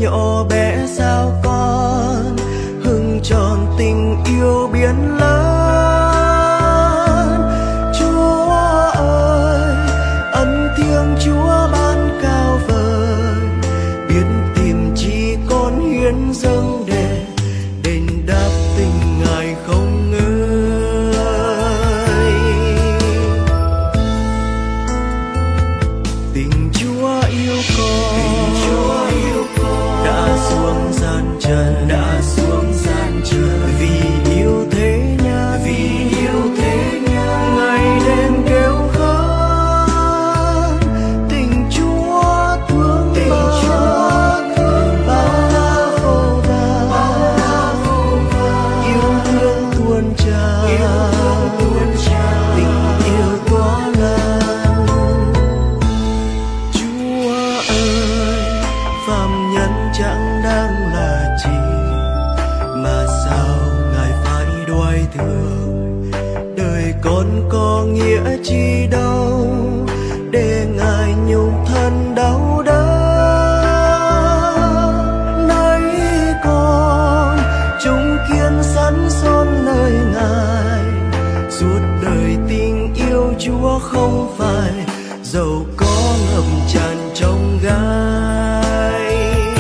nhỏ bé sao con hừng tròn tình yêu biến lớn. Chúa ơi, ân thiêng Chúa ban cao vời, biết tìm chi con hiến dâng để đền đáp tình Ngài không ngơi. Tình Chúa yêu con, tình Chúa yêu con đã xuống gian trần, đã xuống gian trần vì yêu thế nhân, vì yêu thế nhân ngày đêm kêu khấn. Tình Chúa thương tình bao, Chúa thương bao la vô vàn, yêu thương tuôn tràn, yêu thương tuôn tràn tình yêu tỏa lan. Chúa ơi, phàm nhân chẳng đáng là chi mà sao Ngài phải đoái thương. Đời con có nghĩa chi đâu để Ngài nhung thân đau đớn. Nay con chung kiên sẵn son nơi Ngài, suốt đời tình yêu Chúa không phải dẫu có ngập tràn trong gai.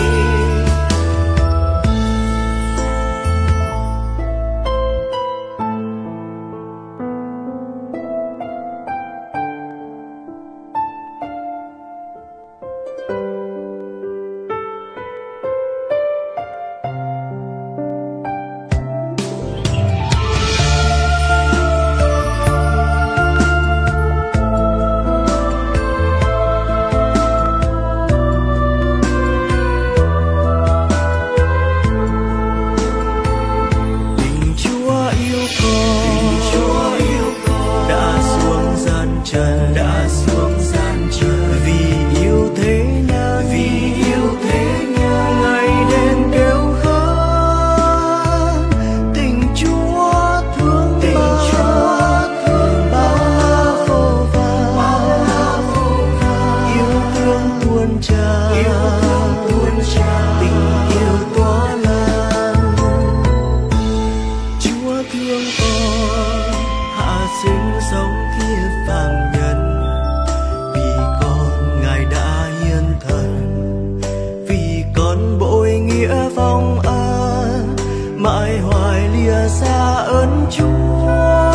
Tình Chúa yêu con, tình Chúa yêu con đã xuống gian trần, đã xuống gian trần vì yêu thế nhân, vì yêu thế nhân ngày đêm kêu khấn. Tình Chúa thương tình bao, Chúa thương bao la vô vàn, yêu thương tuôn tràn, yêu thương tuôn tràn tình yêu tỏa lan. Chúa thương con hạ sinh sống kia phàm nhân, vì con Ngài đã hiến thần, vì con bội nghĩa vong ân mãi hoài lìa xa ơn Chúa.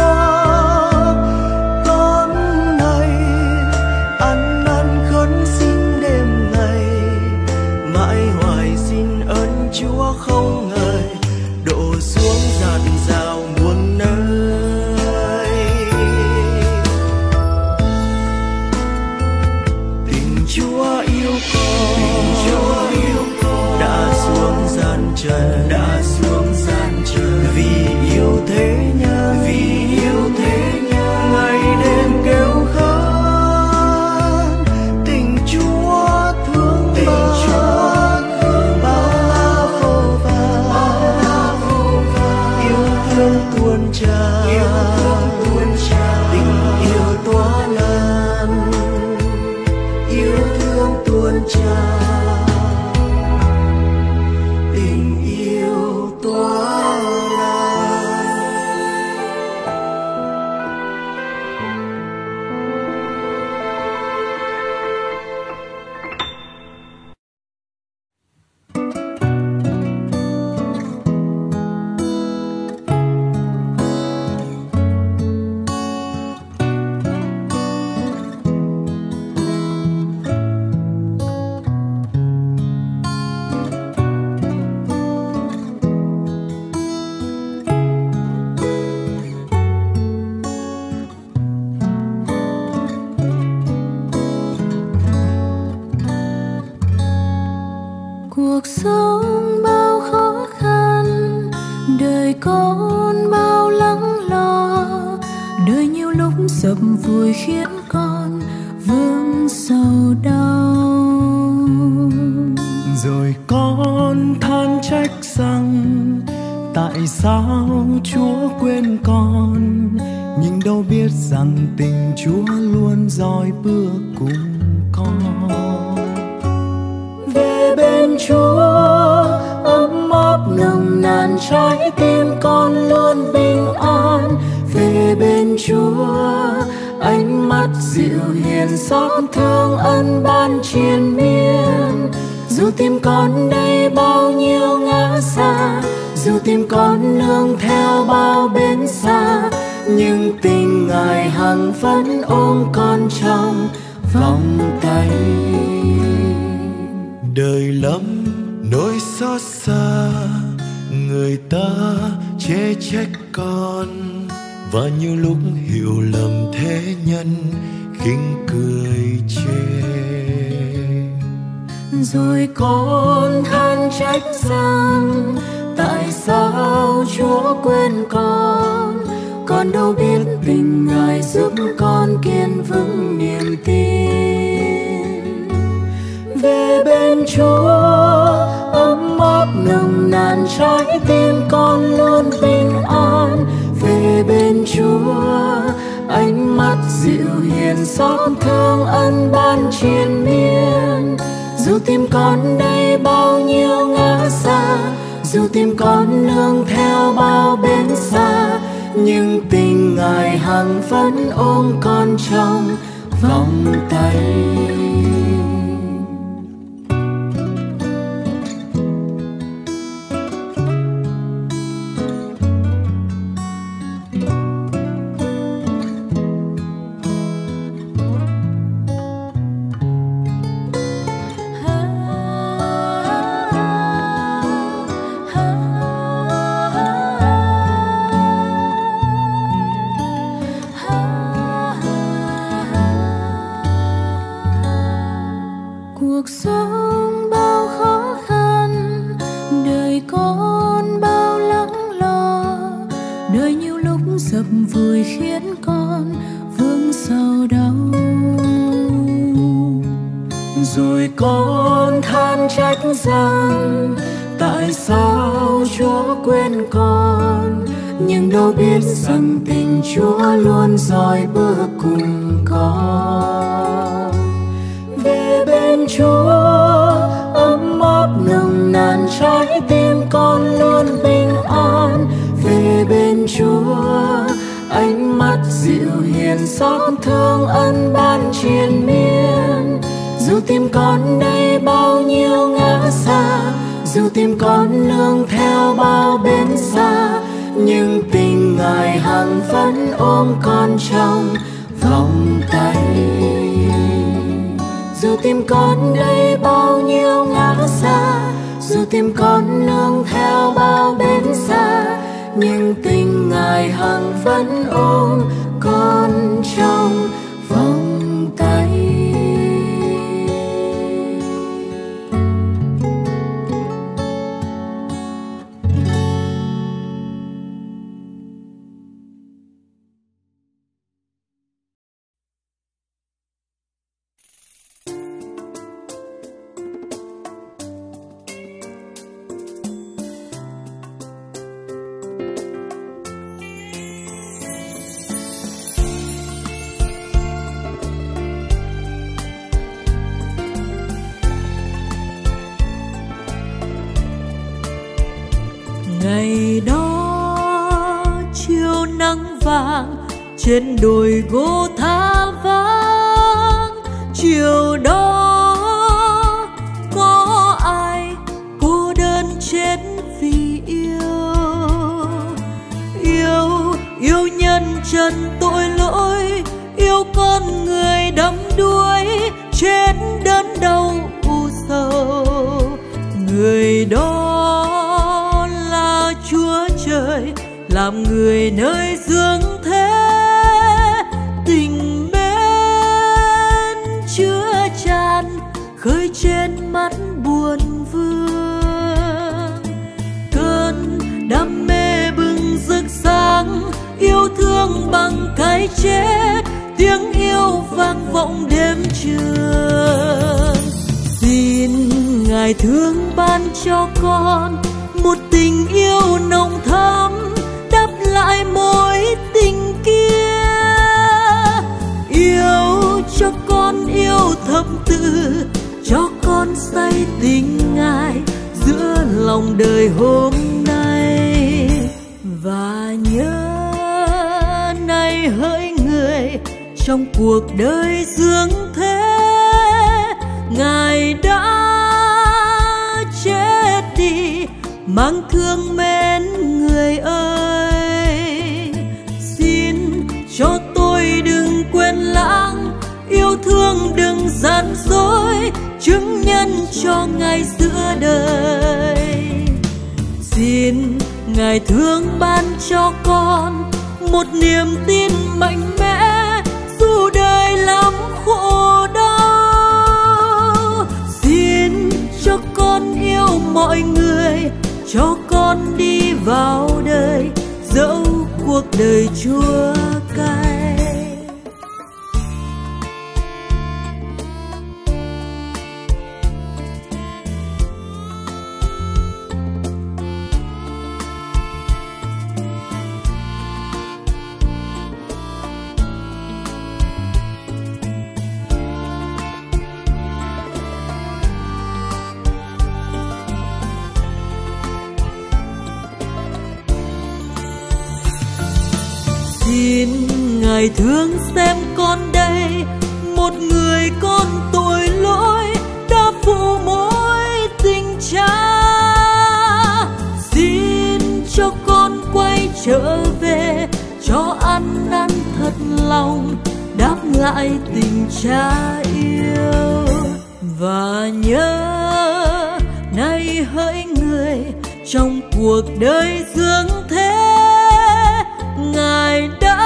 Con này ăn năn khấn xin đêm ngày, mãi hoài xin ơn Chúa không ngời đổ xuống dạt dào muôn nơi. Tình Chúa yêu con, tình Chúa yêu con đã xuống gian trần, đã xuống gian trần vì yêu thế nhân, vì yêu thế nhân ngày đêm kêu khấn. Tình Chúa thương tình bao, Chúa thương bao la vô vàn, yêu thương tuôn tràn, yêu thương tuôn tràn tình yêu tỏa lan, yêu thương tuôn tràn tình yêu tỏa lan. Cuộc sống bao khó khăn, đời con bao lắng lo, đời nhiều lúc sập vùi khiến con vương sầu đau. Rồi con than trách rằng tại sao Chúa quên con, nhưng đâu biết rằng tình Chúa luôn dõi bước cùng con. Về bên Chúa nàn trái tim con luôn bình an về bên Chúa. Ánh mắt dịu hiền xót thương ân ban triền miên. Dù tim con đây bao nhiêu ngã xa, dù tim con nương theo bao bến xa, nhưng tình Ngài hằng vẫn ôm con trong vòng tay. Đời lắm nỗi xót xa, người ta chê trách con, và nhiều lúc hiểu lầm thế nhân khinh cười chê. Rồi con than trách rằng tại sao Chúa quên con, con đâu biết tình Ngài giúp con kiên vững niềm tin. Về bên Chúa ấm áp nồng nàn trái tim con luôn bình an. Về bên Chúa ánh mắt dịu hiền xót thương ân ban triền miên. Dù tim con đây bao nhiêu ngã xa, dù tim con nương theo bao bến xa, nhưng tình Ngài hằng vẫn ôm con trong vòng tay. Cuộc sống bao khó khăn, đời con bao lắng lo, đời nhiều lúc dập vùi khiến con vương sầu đau. Rồi con than trách rằng tại sao Chúa quên con, nhưng đâu biết rằng tình Chúa luôn dõi bước cùng con. Về bên Chúa ấm áp nồng nàn trái tim con luôn bình an. Về bên Chúa ánh mắt dịu hiền xót thương ân ban triền miên. Dù tim con đây bao nhiêu ngã xa, dù tim con nương theo bao bến xa, nhưng tình Ngài hằng vẫn ôm con trong vòng tay. Dù tim con đây bao nhiêu ngã xa, dù tim con nương theo bao bến xa, nhưng tình Ngài hằng vẫn ôm con trong vòng tay. Ngày đó chiều nắng vàng trên đồi gỗ tha vắng, chiều đó có ai cô đơn chết vì yêu. Yêu, yêu nhân trần tội lỗi, yêu con người đắm đuối chết đớn đau u sầu. Người đó Chúa trời làm người nơi dương thế, tình mến chứa chan khơi trên mắt buồn vương. Cơn đam mê bừng rực sáng, yêu thương bằng cái chết, tiếng yêu vang vọng đêm trường. Xin Ngài thương ban cho con một tình yêu nồng thắm, đáp lại mối tình kia. Yêu cho con yêu thầm tự, cho con say tình Ngài giữa lòng đời hôm nay. và nhớ nay hỡi người trong cuộc đời dương thế, Ngài đã chết đi mang thương mến người ơi. Xin cho tôi đừng quên lãng, yêu thương đừng gian dối, chứng nhân cho Ngài giữa đời. Xin Ngài thương ban cho con một niềm tin mạnh mẽ dù đời lắm khổ đau. Xin cho con yêu mọi người, cho con đi vào đời dẫu cuộc đời chua cay. Xin Ngài thương xem con đây, một người con tội lỗi đã phụ mỗi tình cha. Xin cho con quay trở về, cho ăn năn thật lòng, đáp lại tình cha yêu. Và nhớ nay hỡi người trong cuộc đời dương thế, Ngài đã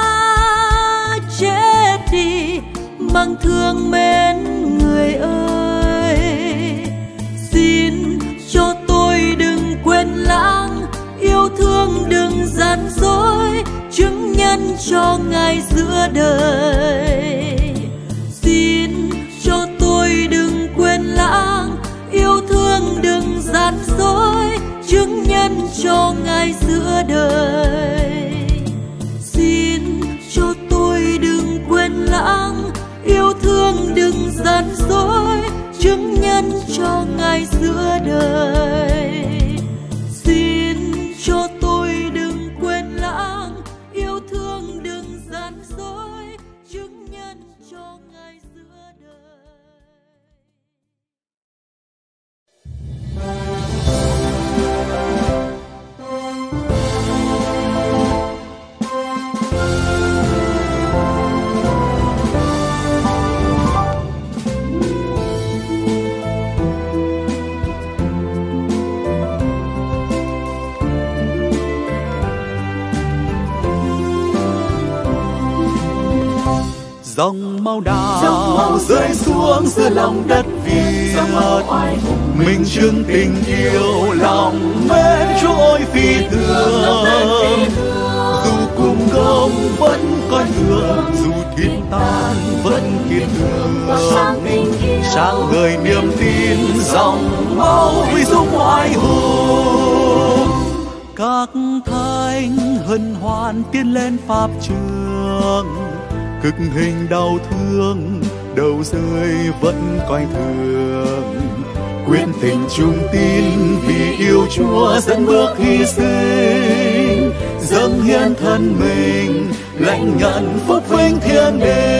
chết đi mang thương mến người ơi. Xin cho tôi đừng quên lãng, yêu thương đừng gian dối, chứng nhân cho Ngài giữa đời. Xin cho tôi đừng quên lãng, yêu thương đừng gian dối, chứng nhân cho Ngài giữa đời. Xin cho tôi đừng quên lãng, yêu thương đừng gian dối, chứng nhân cho Ngài giữa đời. Xin cho tôi đừng quên lãng, yêu thương đừng gian dối, chứng nhân cho Ngài giữa đời. Dòng máu đã rơi xuống giữa lòng đất Việt, mình chứng tình yêu lòng mến Chúa ôi phi thường. Dù cùng gông vẫn coi thường, dù thiên tan vẫn kiên cường, sáng ngời niềm tin dòng máu huy dũng oai hùng. Các thánh hân hoan tiến lên pháp trường, cực hình đau thương đầu rơi vẫn coi thường. Quyết tình trung tin vì yêu Chúa dẫn bước hy sinh, dâng hiến thân mình lãnh nhận phúc vinh thiên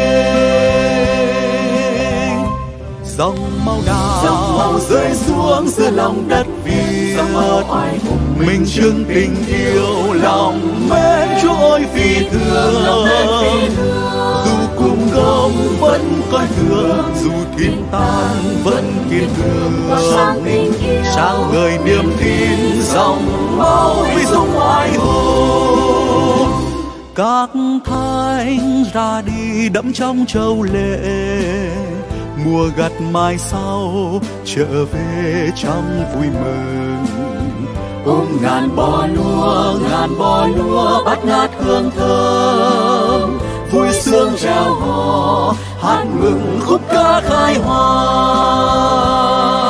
đình. Dòng máu đã rơi xuống giữa lòng đất Việt, mình chứng tình yêu lòng mến Chúa ôi phi thường. Dù cùng gông vẫn coi thường, dù thiên tan vẫn kiên cường, sáng ngời niềm tin dòng máu huy dũng oai hùng. Các thánh ra đi đẫm trong châu lệ, mùa gặt mai sau trở về trong vui mừng. Ôm ngàn bó lúa, ngàn bó lúa bát ngát hương thơm, vui sướng reo hò hát mừng khúc ca khai hoang.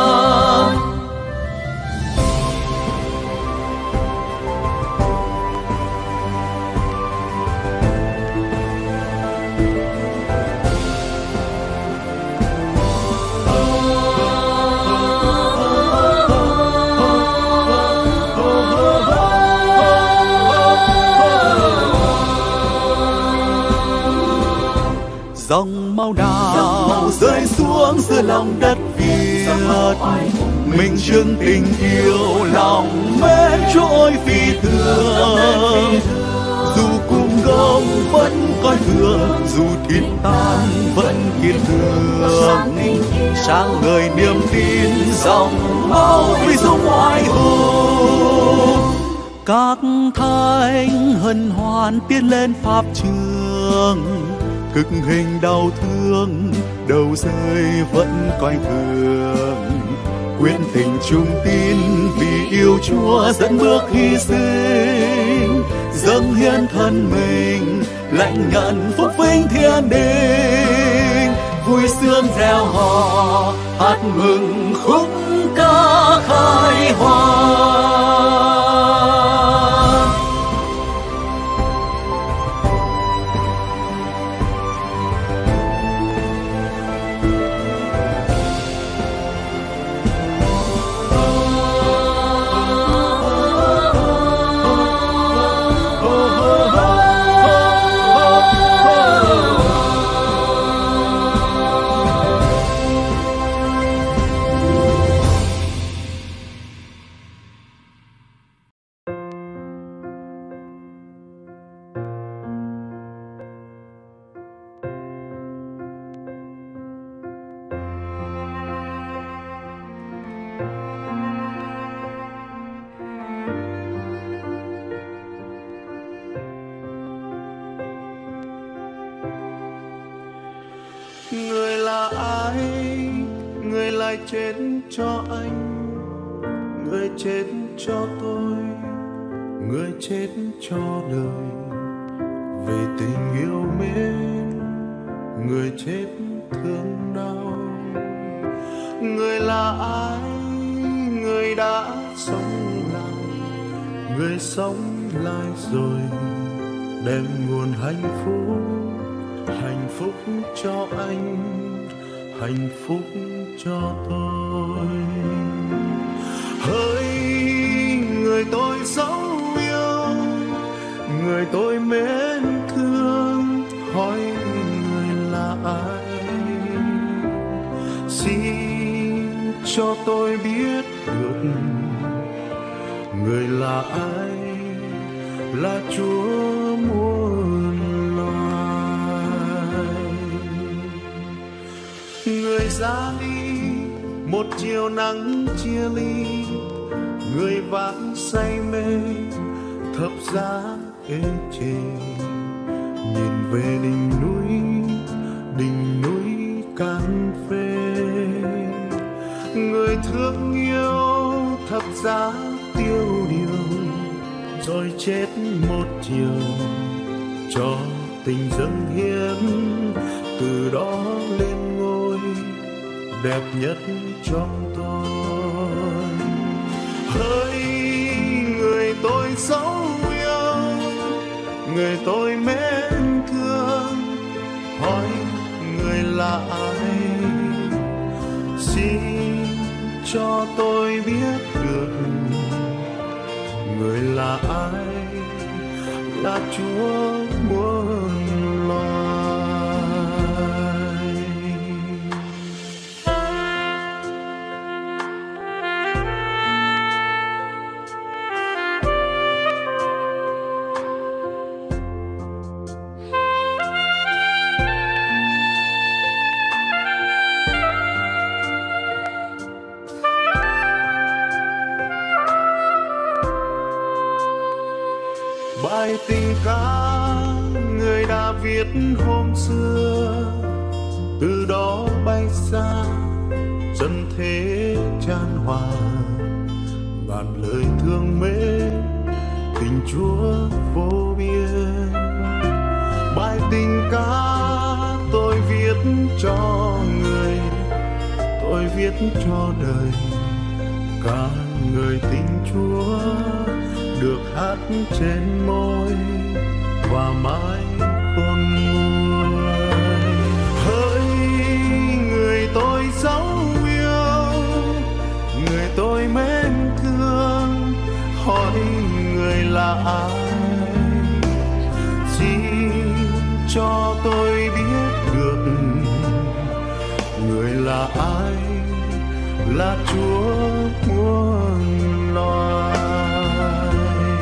nào rơi xuống giữa lòng đất Việt. Mình chương tình yêu lòng mến Chúa ơi phi thường. Dù cùng gom vẫn coi thường, dù thịt tan vẫn kiên cường. Sáng ngời niềm tin dòng máu huy dung oai hùng. Các thánh hân hoan tiến lên pháp trường, cực hình đau thương đầu rơi vẫn coi thường. Quyến tình trung tin vì yêu Chúa dẫn bước hy sinh, dâng hiến thân mình lãnh nhận phúc vinh thiên đình. Vui sướng reo hò hát mừng khúc ca khai hoang. Người là ai? Người lại chết cho anh, người chết cho tôi, người chết cho đời. Vì tình yêu mến, người chết thương đau. Người là ai? Người đã sống lại, người sống lại rồi, đem nguồn hạnh phúc, hạnh phúc cho anh, hạnh phúc cho tôi. Hỡi người tôi dấu yêu, người tôi mến thương, hỏi người là ai? Xin cho tôi biết được người là ai, là Chúa muôn loài. Người ra đi một chiều nắng chia ly, người vãn say mê thập giá ê chề. Nhìn về đỉnh núi, đỉnh núi cạn phê. Người thương yêu thập giá tiêu điều, rồi chết một chiều cho tình dâng hiến. Từ đó lên ngôi đẹp nhất trong tôi. Hỡi người tôi dấu yêu, người tôi mến thương, hỏi người là ai? Xin cho tôi biết được người là ai, là Chúa muôn loài. Bài tình ca người đã viết hôm xưa, từ đó bay xa trần thế chan hòa. Ngàn lời thương mến tình Chúa vô biên. Bài tình ca tôi viết cho người, tôi viết cho đời. Cả người tình Chúa được hát trên môi và mãi khôn nguôi. Hỡi người tôi dấu yêu, người tôi mến thương, hỏi người là ai? Xin cho tôi biết được Người là ai? Là Chúa muôn loài.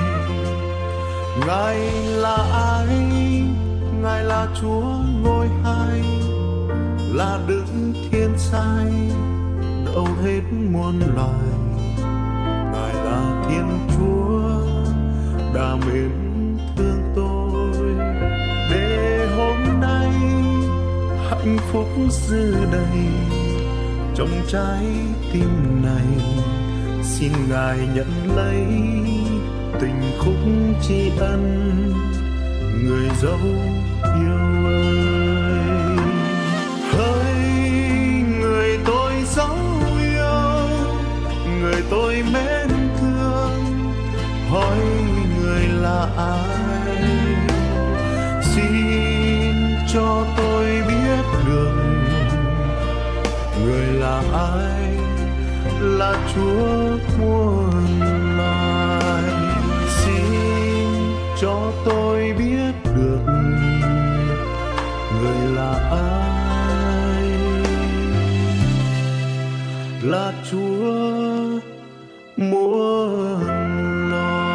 Ngài là ai? Ngài là Chúa ngôi hai, là Đức Thiên Sai đậu hết muôn loài. Ngài là Thiên Chúa đã mến thương tôi, để hôm nay hạnh phúc dư đầy trong trái tim này. Xin Ngài nhận lấy tình khúc tri ân người dấu yêu ơi. Hỡi người tôi dấu yêu, người tôi mến thương, hỏi người là ai? Xin cho tôi biết được người là ai? Là Chúa muôn loài. Xin cho tôi biết được người là ai? Là Chúa muôn loài.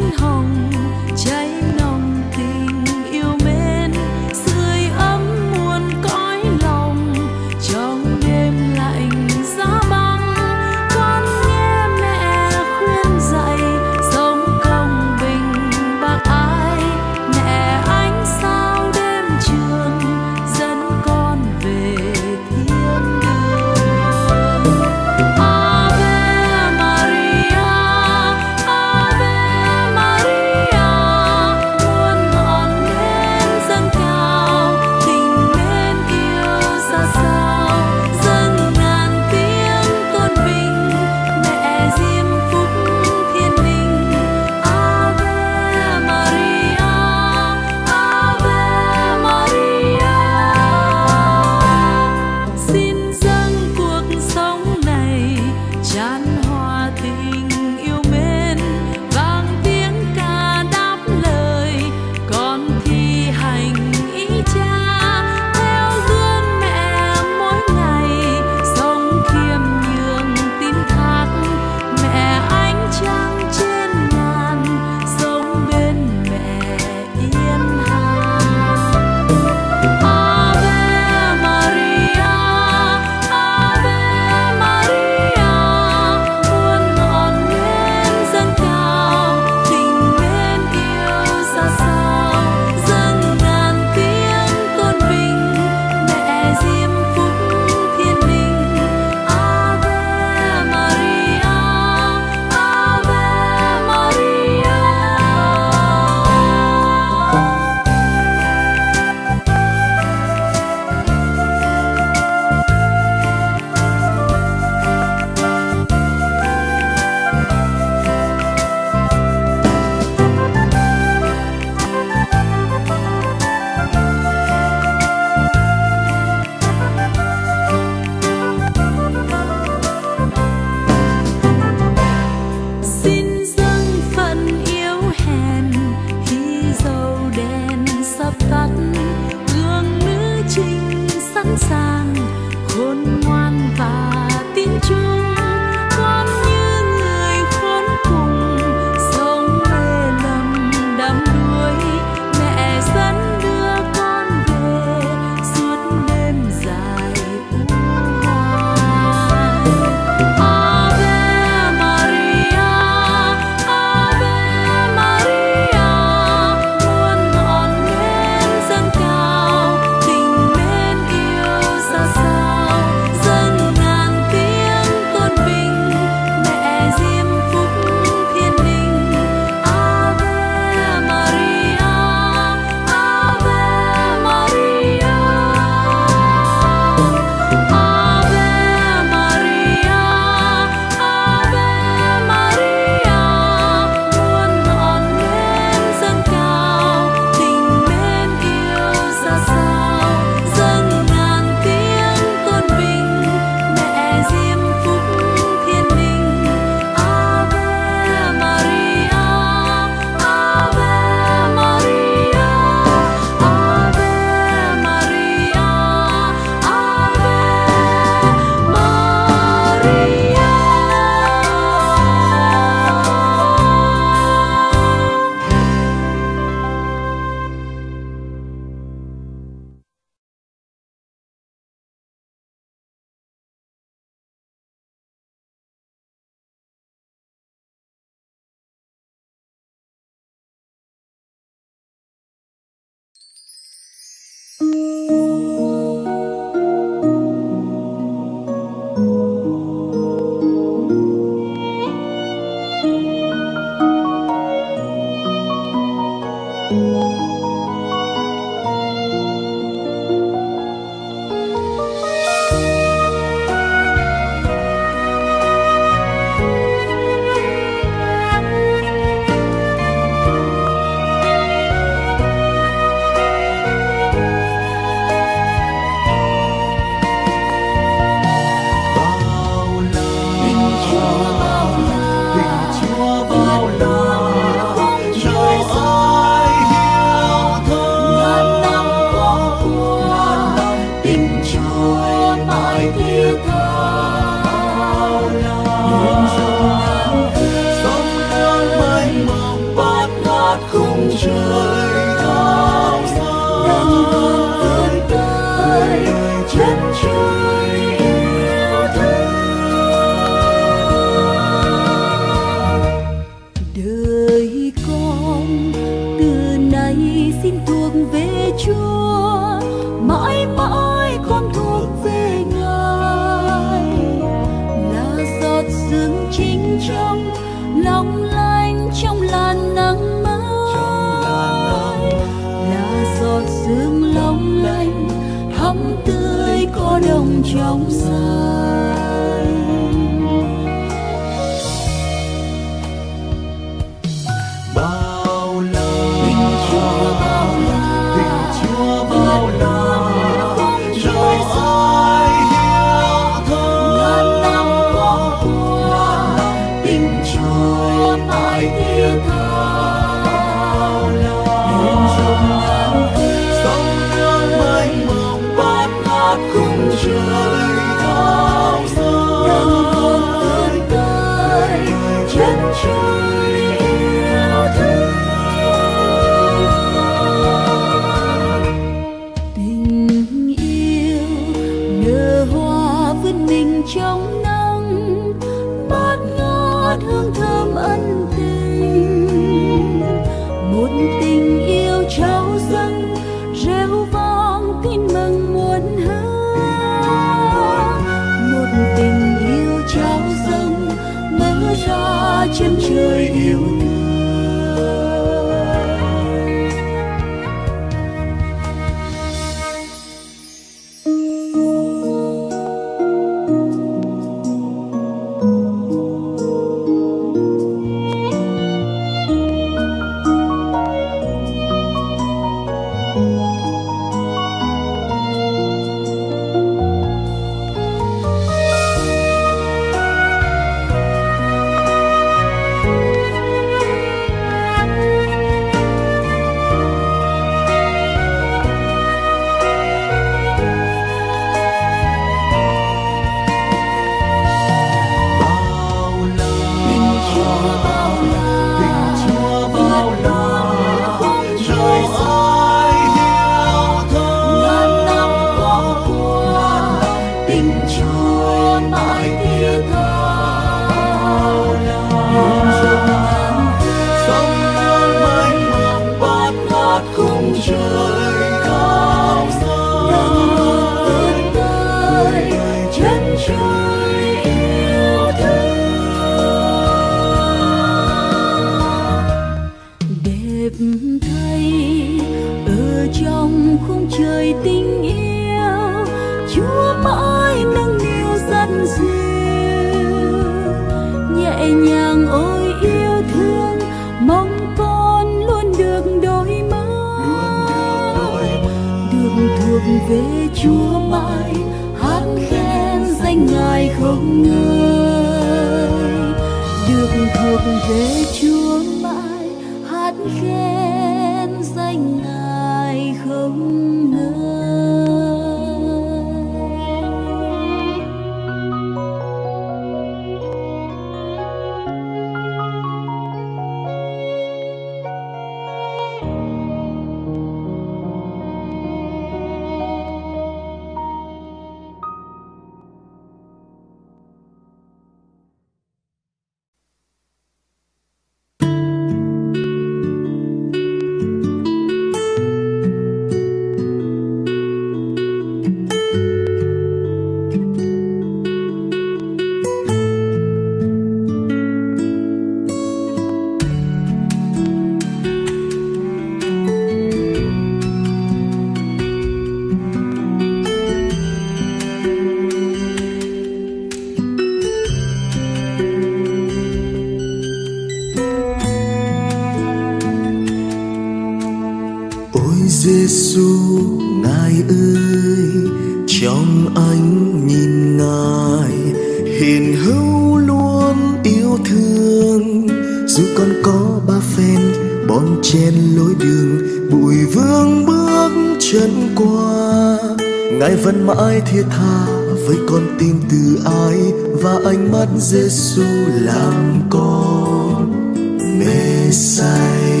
Giêsu Ngài ơi, trong anh nhìn Ngài hiền hữu luôn yêu thương. Dù còn có ba phen bon chen lối đường, bụi vương bước chân qua, Ngài vẫn mãi thiết tha với con tim từ ái, và ánh mắt Giêsu làm con mê say.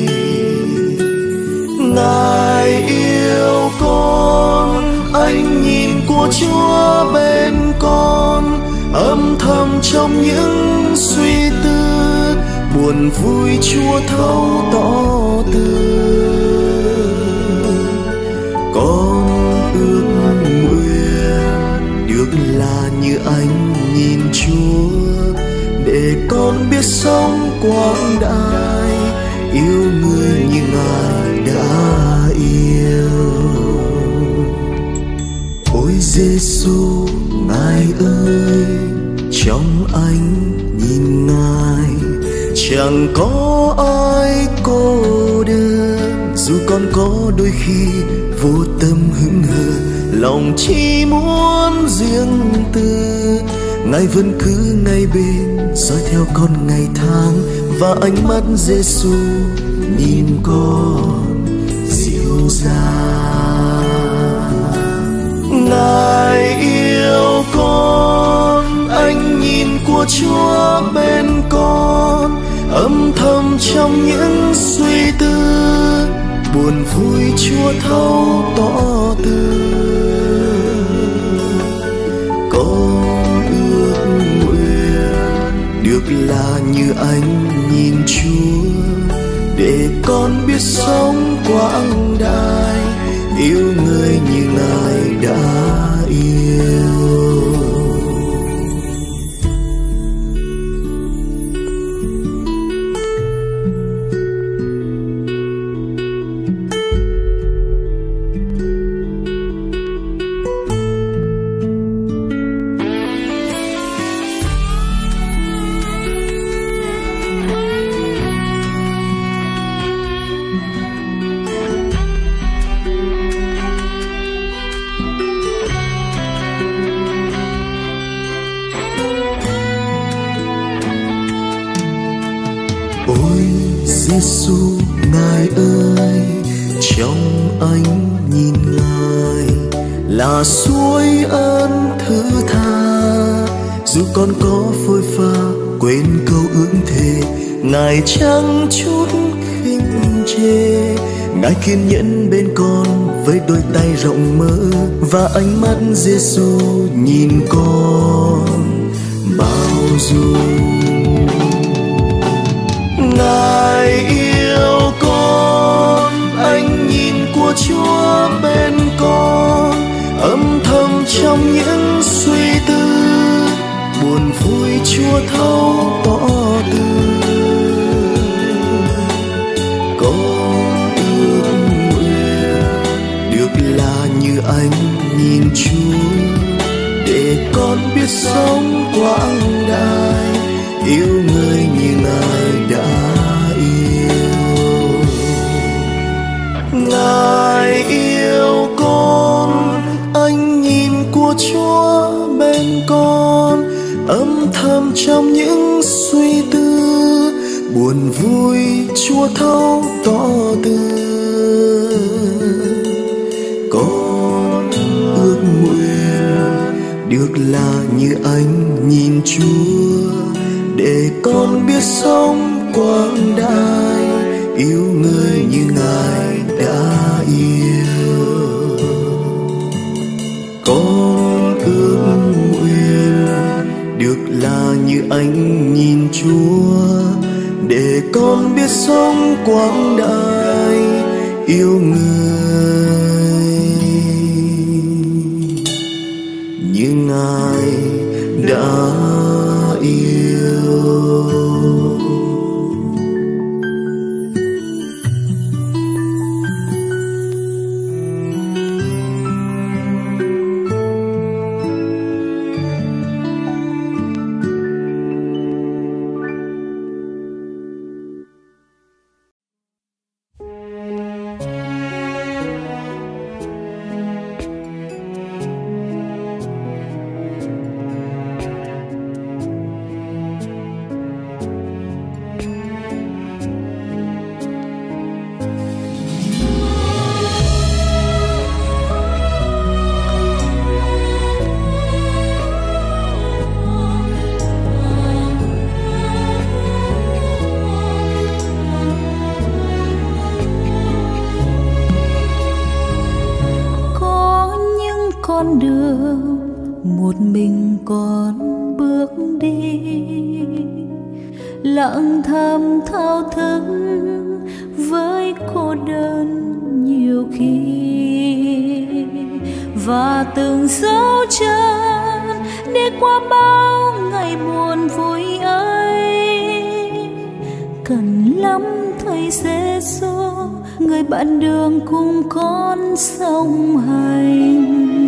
Ngài yêu con, anh nhìn của Chúa bên con, âm thầm trong những suy tư, buồn vui Chúa thấu tỏ tường. Con ước nguyện được là như anh nhìn Chúa, để con biết sống quảng đại, yêu người như Ngài đã yêu. Ôi Giêsu Ngài ơi, trong anh nhìn Ngài chẳng có ai cô đơn. Dù con có đôi khi vô tâm hững hờ, lòng chỉ muốn riêng tư, Ngài vẫn cứ ngay bên dõi theo con ngày tháng, và ánh mắt Giêsu nhìn con dịu dàng. Ngài yêu con, anh nhìn của Chúa bên con, âm thầm trong những suy tư, buồn vui Chúa thấu tỏ tường. Con ước nguyện được là như anh nhìn Chúa, để con biết sống quảng đại, yêu người như Ngài đã yêu. Ôi Giêsu Ngài ơi, trong anh nhìn Ngài là suối ơn thứ tha. Dù con có phôi pha quên câu ước thề, Ngài chẳng chút khinh chê. Ngài kiên nhẫn bên con với đôi tay rộng mở, và ánh mắt Giêsu nhìn con bao dung. Ngài yêu con, anh nhìn của Chúa bên con, âm thầm trong những suy tư, buồn vui Chúa thấu tỏ tường. Con ước nguyện được là như anh nhìn Chúa, để con biết sống quảng đại, yêu người như Ngài đã yêu. Ngài yêu con, anh nhìn của Chúa bên con, âm thầm trong những suy tư, buồn vui Chúa thấu tỏ tường. Con ước nguyện được là như anh nhìn Chúa, để con biết sống quảng đại, yêu người như Ngài đã yêu. Con ước nguyện được là như anh nhìn Chúa, để con biết sống quảng đại, yêu người như Ngài đã yêu. lặng thầm thao thức với cô đơn nhiều khi, và từng dấu chân đi qua bao ngày buồn vui ấy. Cần lắm thầy Giêsu, người bạn đường cùng con song hành.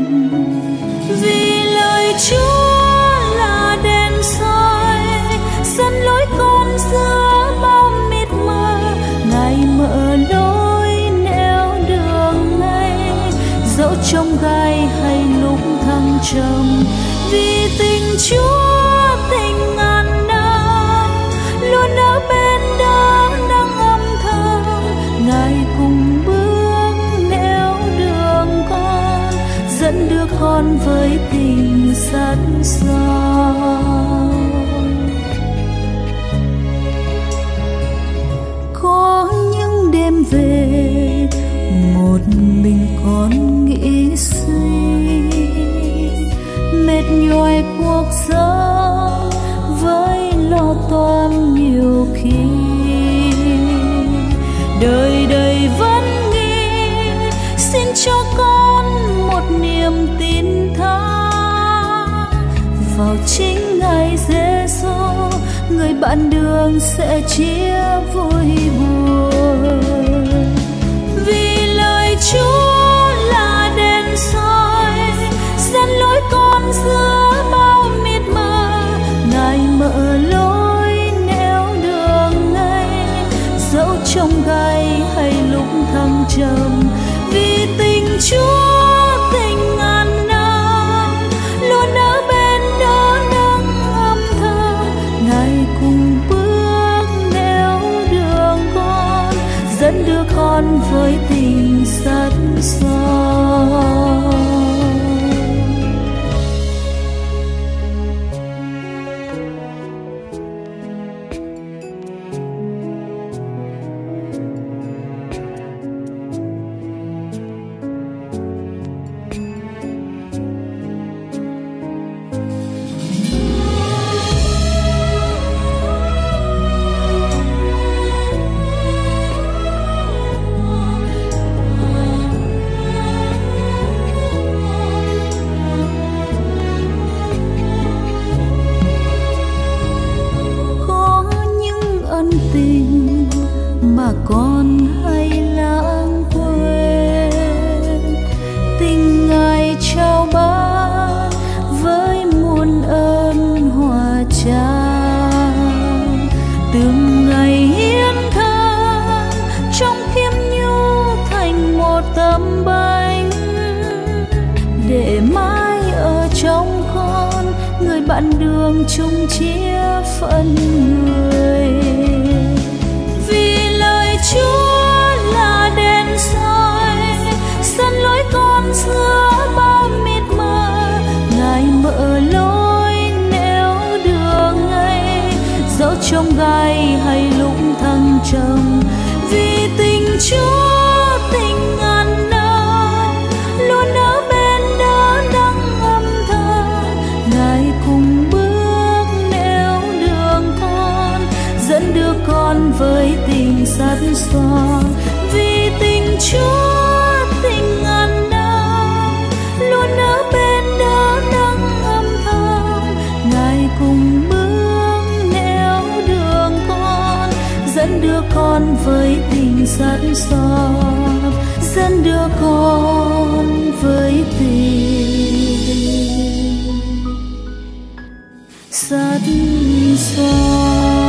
Vì lời Chúa là đèn soi dẫn lối con giữa bao mịt mờ, Ngài mở lối nẻo đường ngay, dẫu trong gai hay lúc thăng trầm. Vì tình Chúa tình ngàn năm luôn ở bên đó đang âm thầm, Ngài cùng bước nẻo đường con, dẫn đưa con với tình sát son. Có những đêm về một mình con nghĩ suy, mệt nhoài cuộc sống với lo toan nhiều khi. Đời đời vẫn nghĩ xin cho con một niềm tin thắng vào chính Ngài Giêsu, người bạn đường sẽ chia vui buồn. Vì lời Chúa là đèn soi dẫn lối con giữa bao mịt mờ, Ngài mở lối nẻo đường ngay, dẫu trong gai hay lúc thăng trầm. Vì tình Chúa tình ngàn năm luôn ở bên đó đang âm thầm, Ngài cùng bước nẻo đường con, dẫn đưa con với tình sát son. Con hay lãng quên tình Ngài trao ban với muôn ơn hòa trao, từng ngày hiến thân trong khiêm nhu thành một tấm bánh, để mãi ở trong con người bạn đường chung chia phận người. Chúa là đèn soi dẫn lối con giữa bao mịt mờ, Ngài mở lối nẻo đường ngay, dẫu trong gai hay lúc thăng trầm. Vì tình Chúa tình ngàn năm luôn ở bên đó đang âm thầm, Ngài cùng bước nẻo đường con, dẫn đưa con với tình sát son. Vì tình Chúa tình ngàn năm luôn ở bên đó đang âm thầm, Ngài cùng bước nẻo đường con, dẫn đưa con với tình sát son, dẫn đưa con với tình sát son.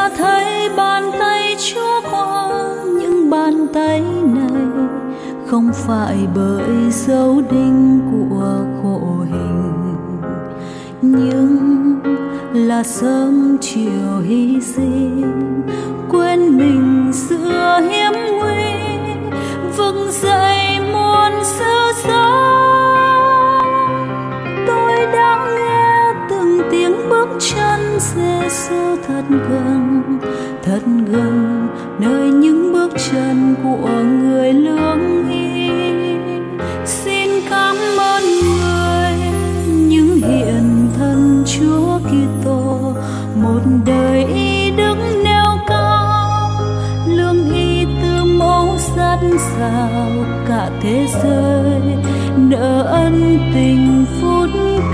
đã thấy bàn tay Chúa qua những bàn tay này, không phải bởi dấu đinh của khổ hình, nhưng là sớm chiều hy sinh, quên mình giữa hiểm nguy, vực dậy muôn sự sống. Tôi đã nghe từng tiếng bước chân Giêsu thật gần, thật gần nơi những bước chân của người lương y. Xin cảm ơn người, những hiện thân Chúa Kitô, một đời y đức nêu cao, lương y từ mẫu dắt dào cả thế giới, nợ ân tình phút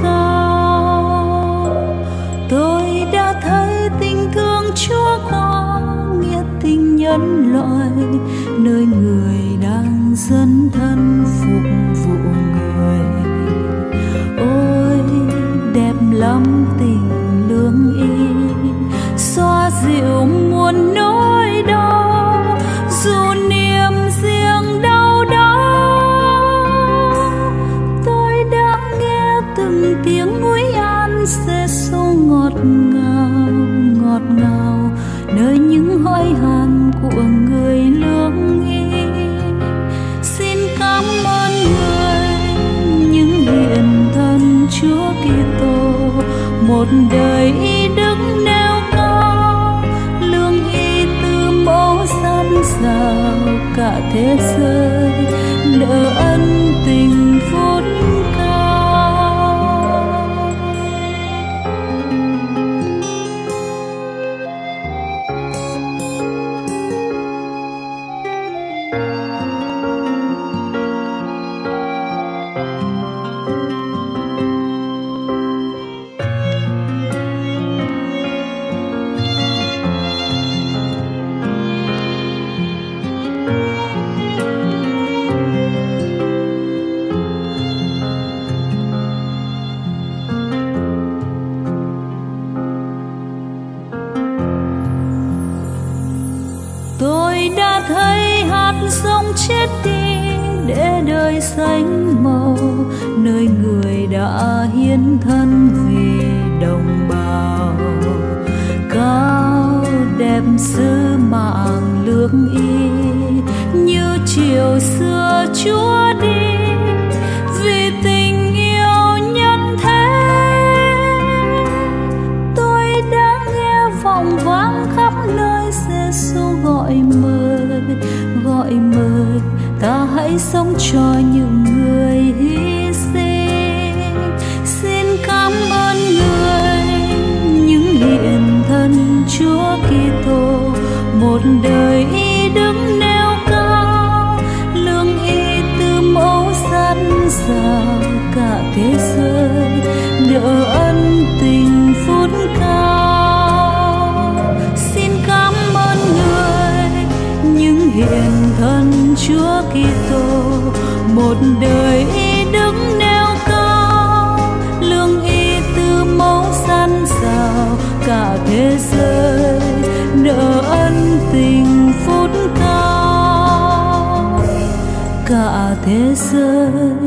cao. Tôi đã thấy tình thương Chúa qua nghĩa tình nhân loại, nơi người đang dấn thân phục vụ người. Ôi đẹp lắm tình lương y, xoa dịu muôn nỗi đau, dù niềm riêng đau đớn. Tôi đã nghe từng tiếng úy an Giêsu ngọt ngào, ngọt ngào nơi những hỏi han của người lương y. Xin cảm ơn người, những hiện thân Chúa Kitô, một đời y đức nêu cao, lương y từ mẫu dắt dào cả thế giới, nợ ân tình phút cao. Tôi đã thấy hạt giống chết đi để đời xanh màu, nơi người đã hiến thân vì đồng bào. Cao đẹp sứ mạng lương y, như chiều xưa Chúa đi, vì tình yêu nhân thế. Tôi đã nghe vọng vang khắp nơi Giêsu gọi mời, gọi mời ta hãy sống cho những người hy sinh. Xin cảm ơn người, những hiện thân Chúa Kitô, một đời y đức nêu cao, lương y từ mẫu dắt dào cả thế giới, nợ ân tình phút cao. Xin cảm ơn người, những hiện thân Chúa Kitô, một đời y đức nêu cao, lương y từ mẫu dắt dào cả thế giới, nợ ân tình phút cao. Cả thế giới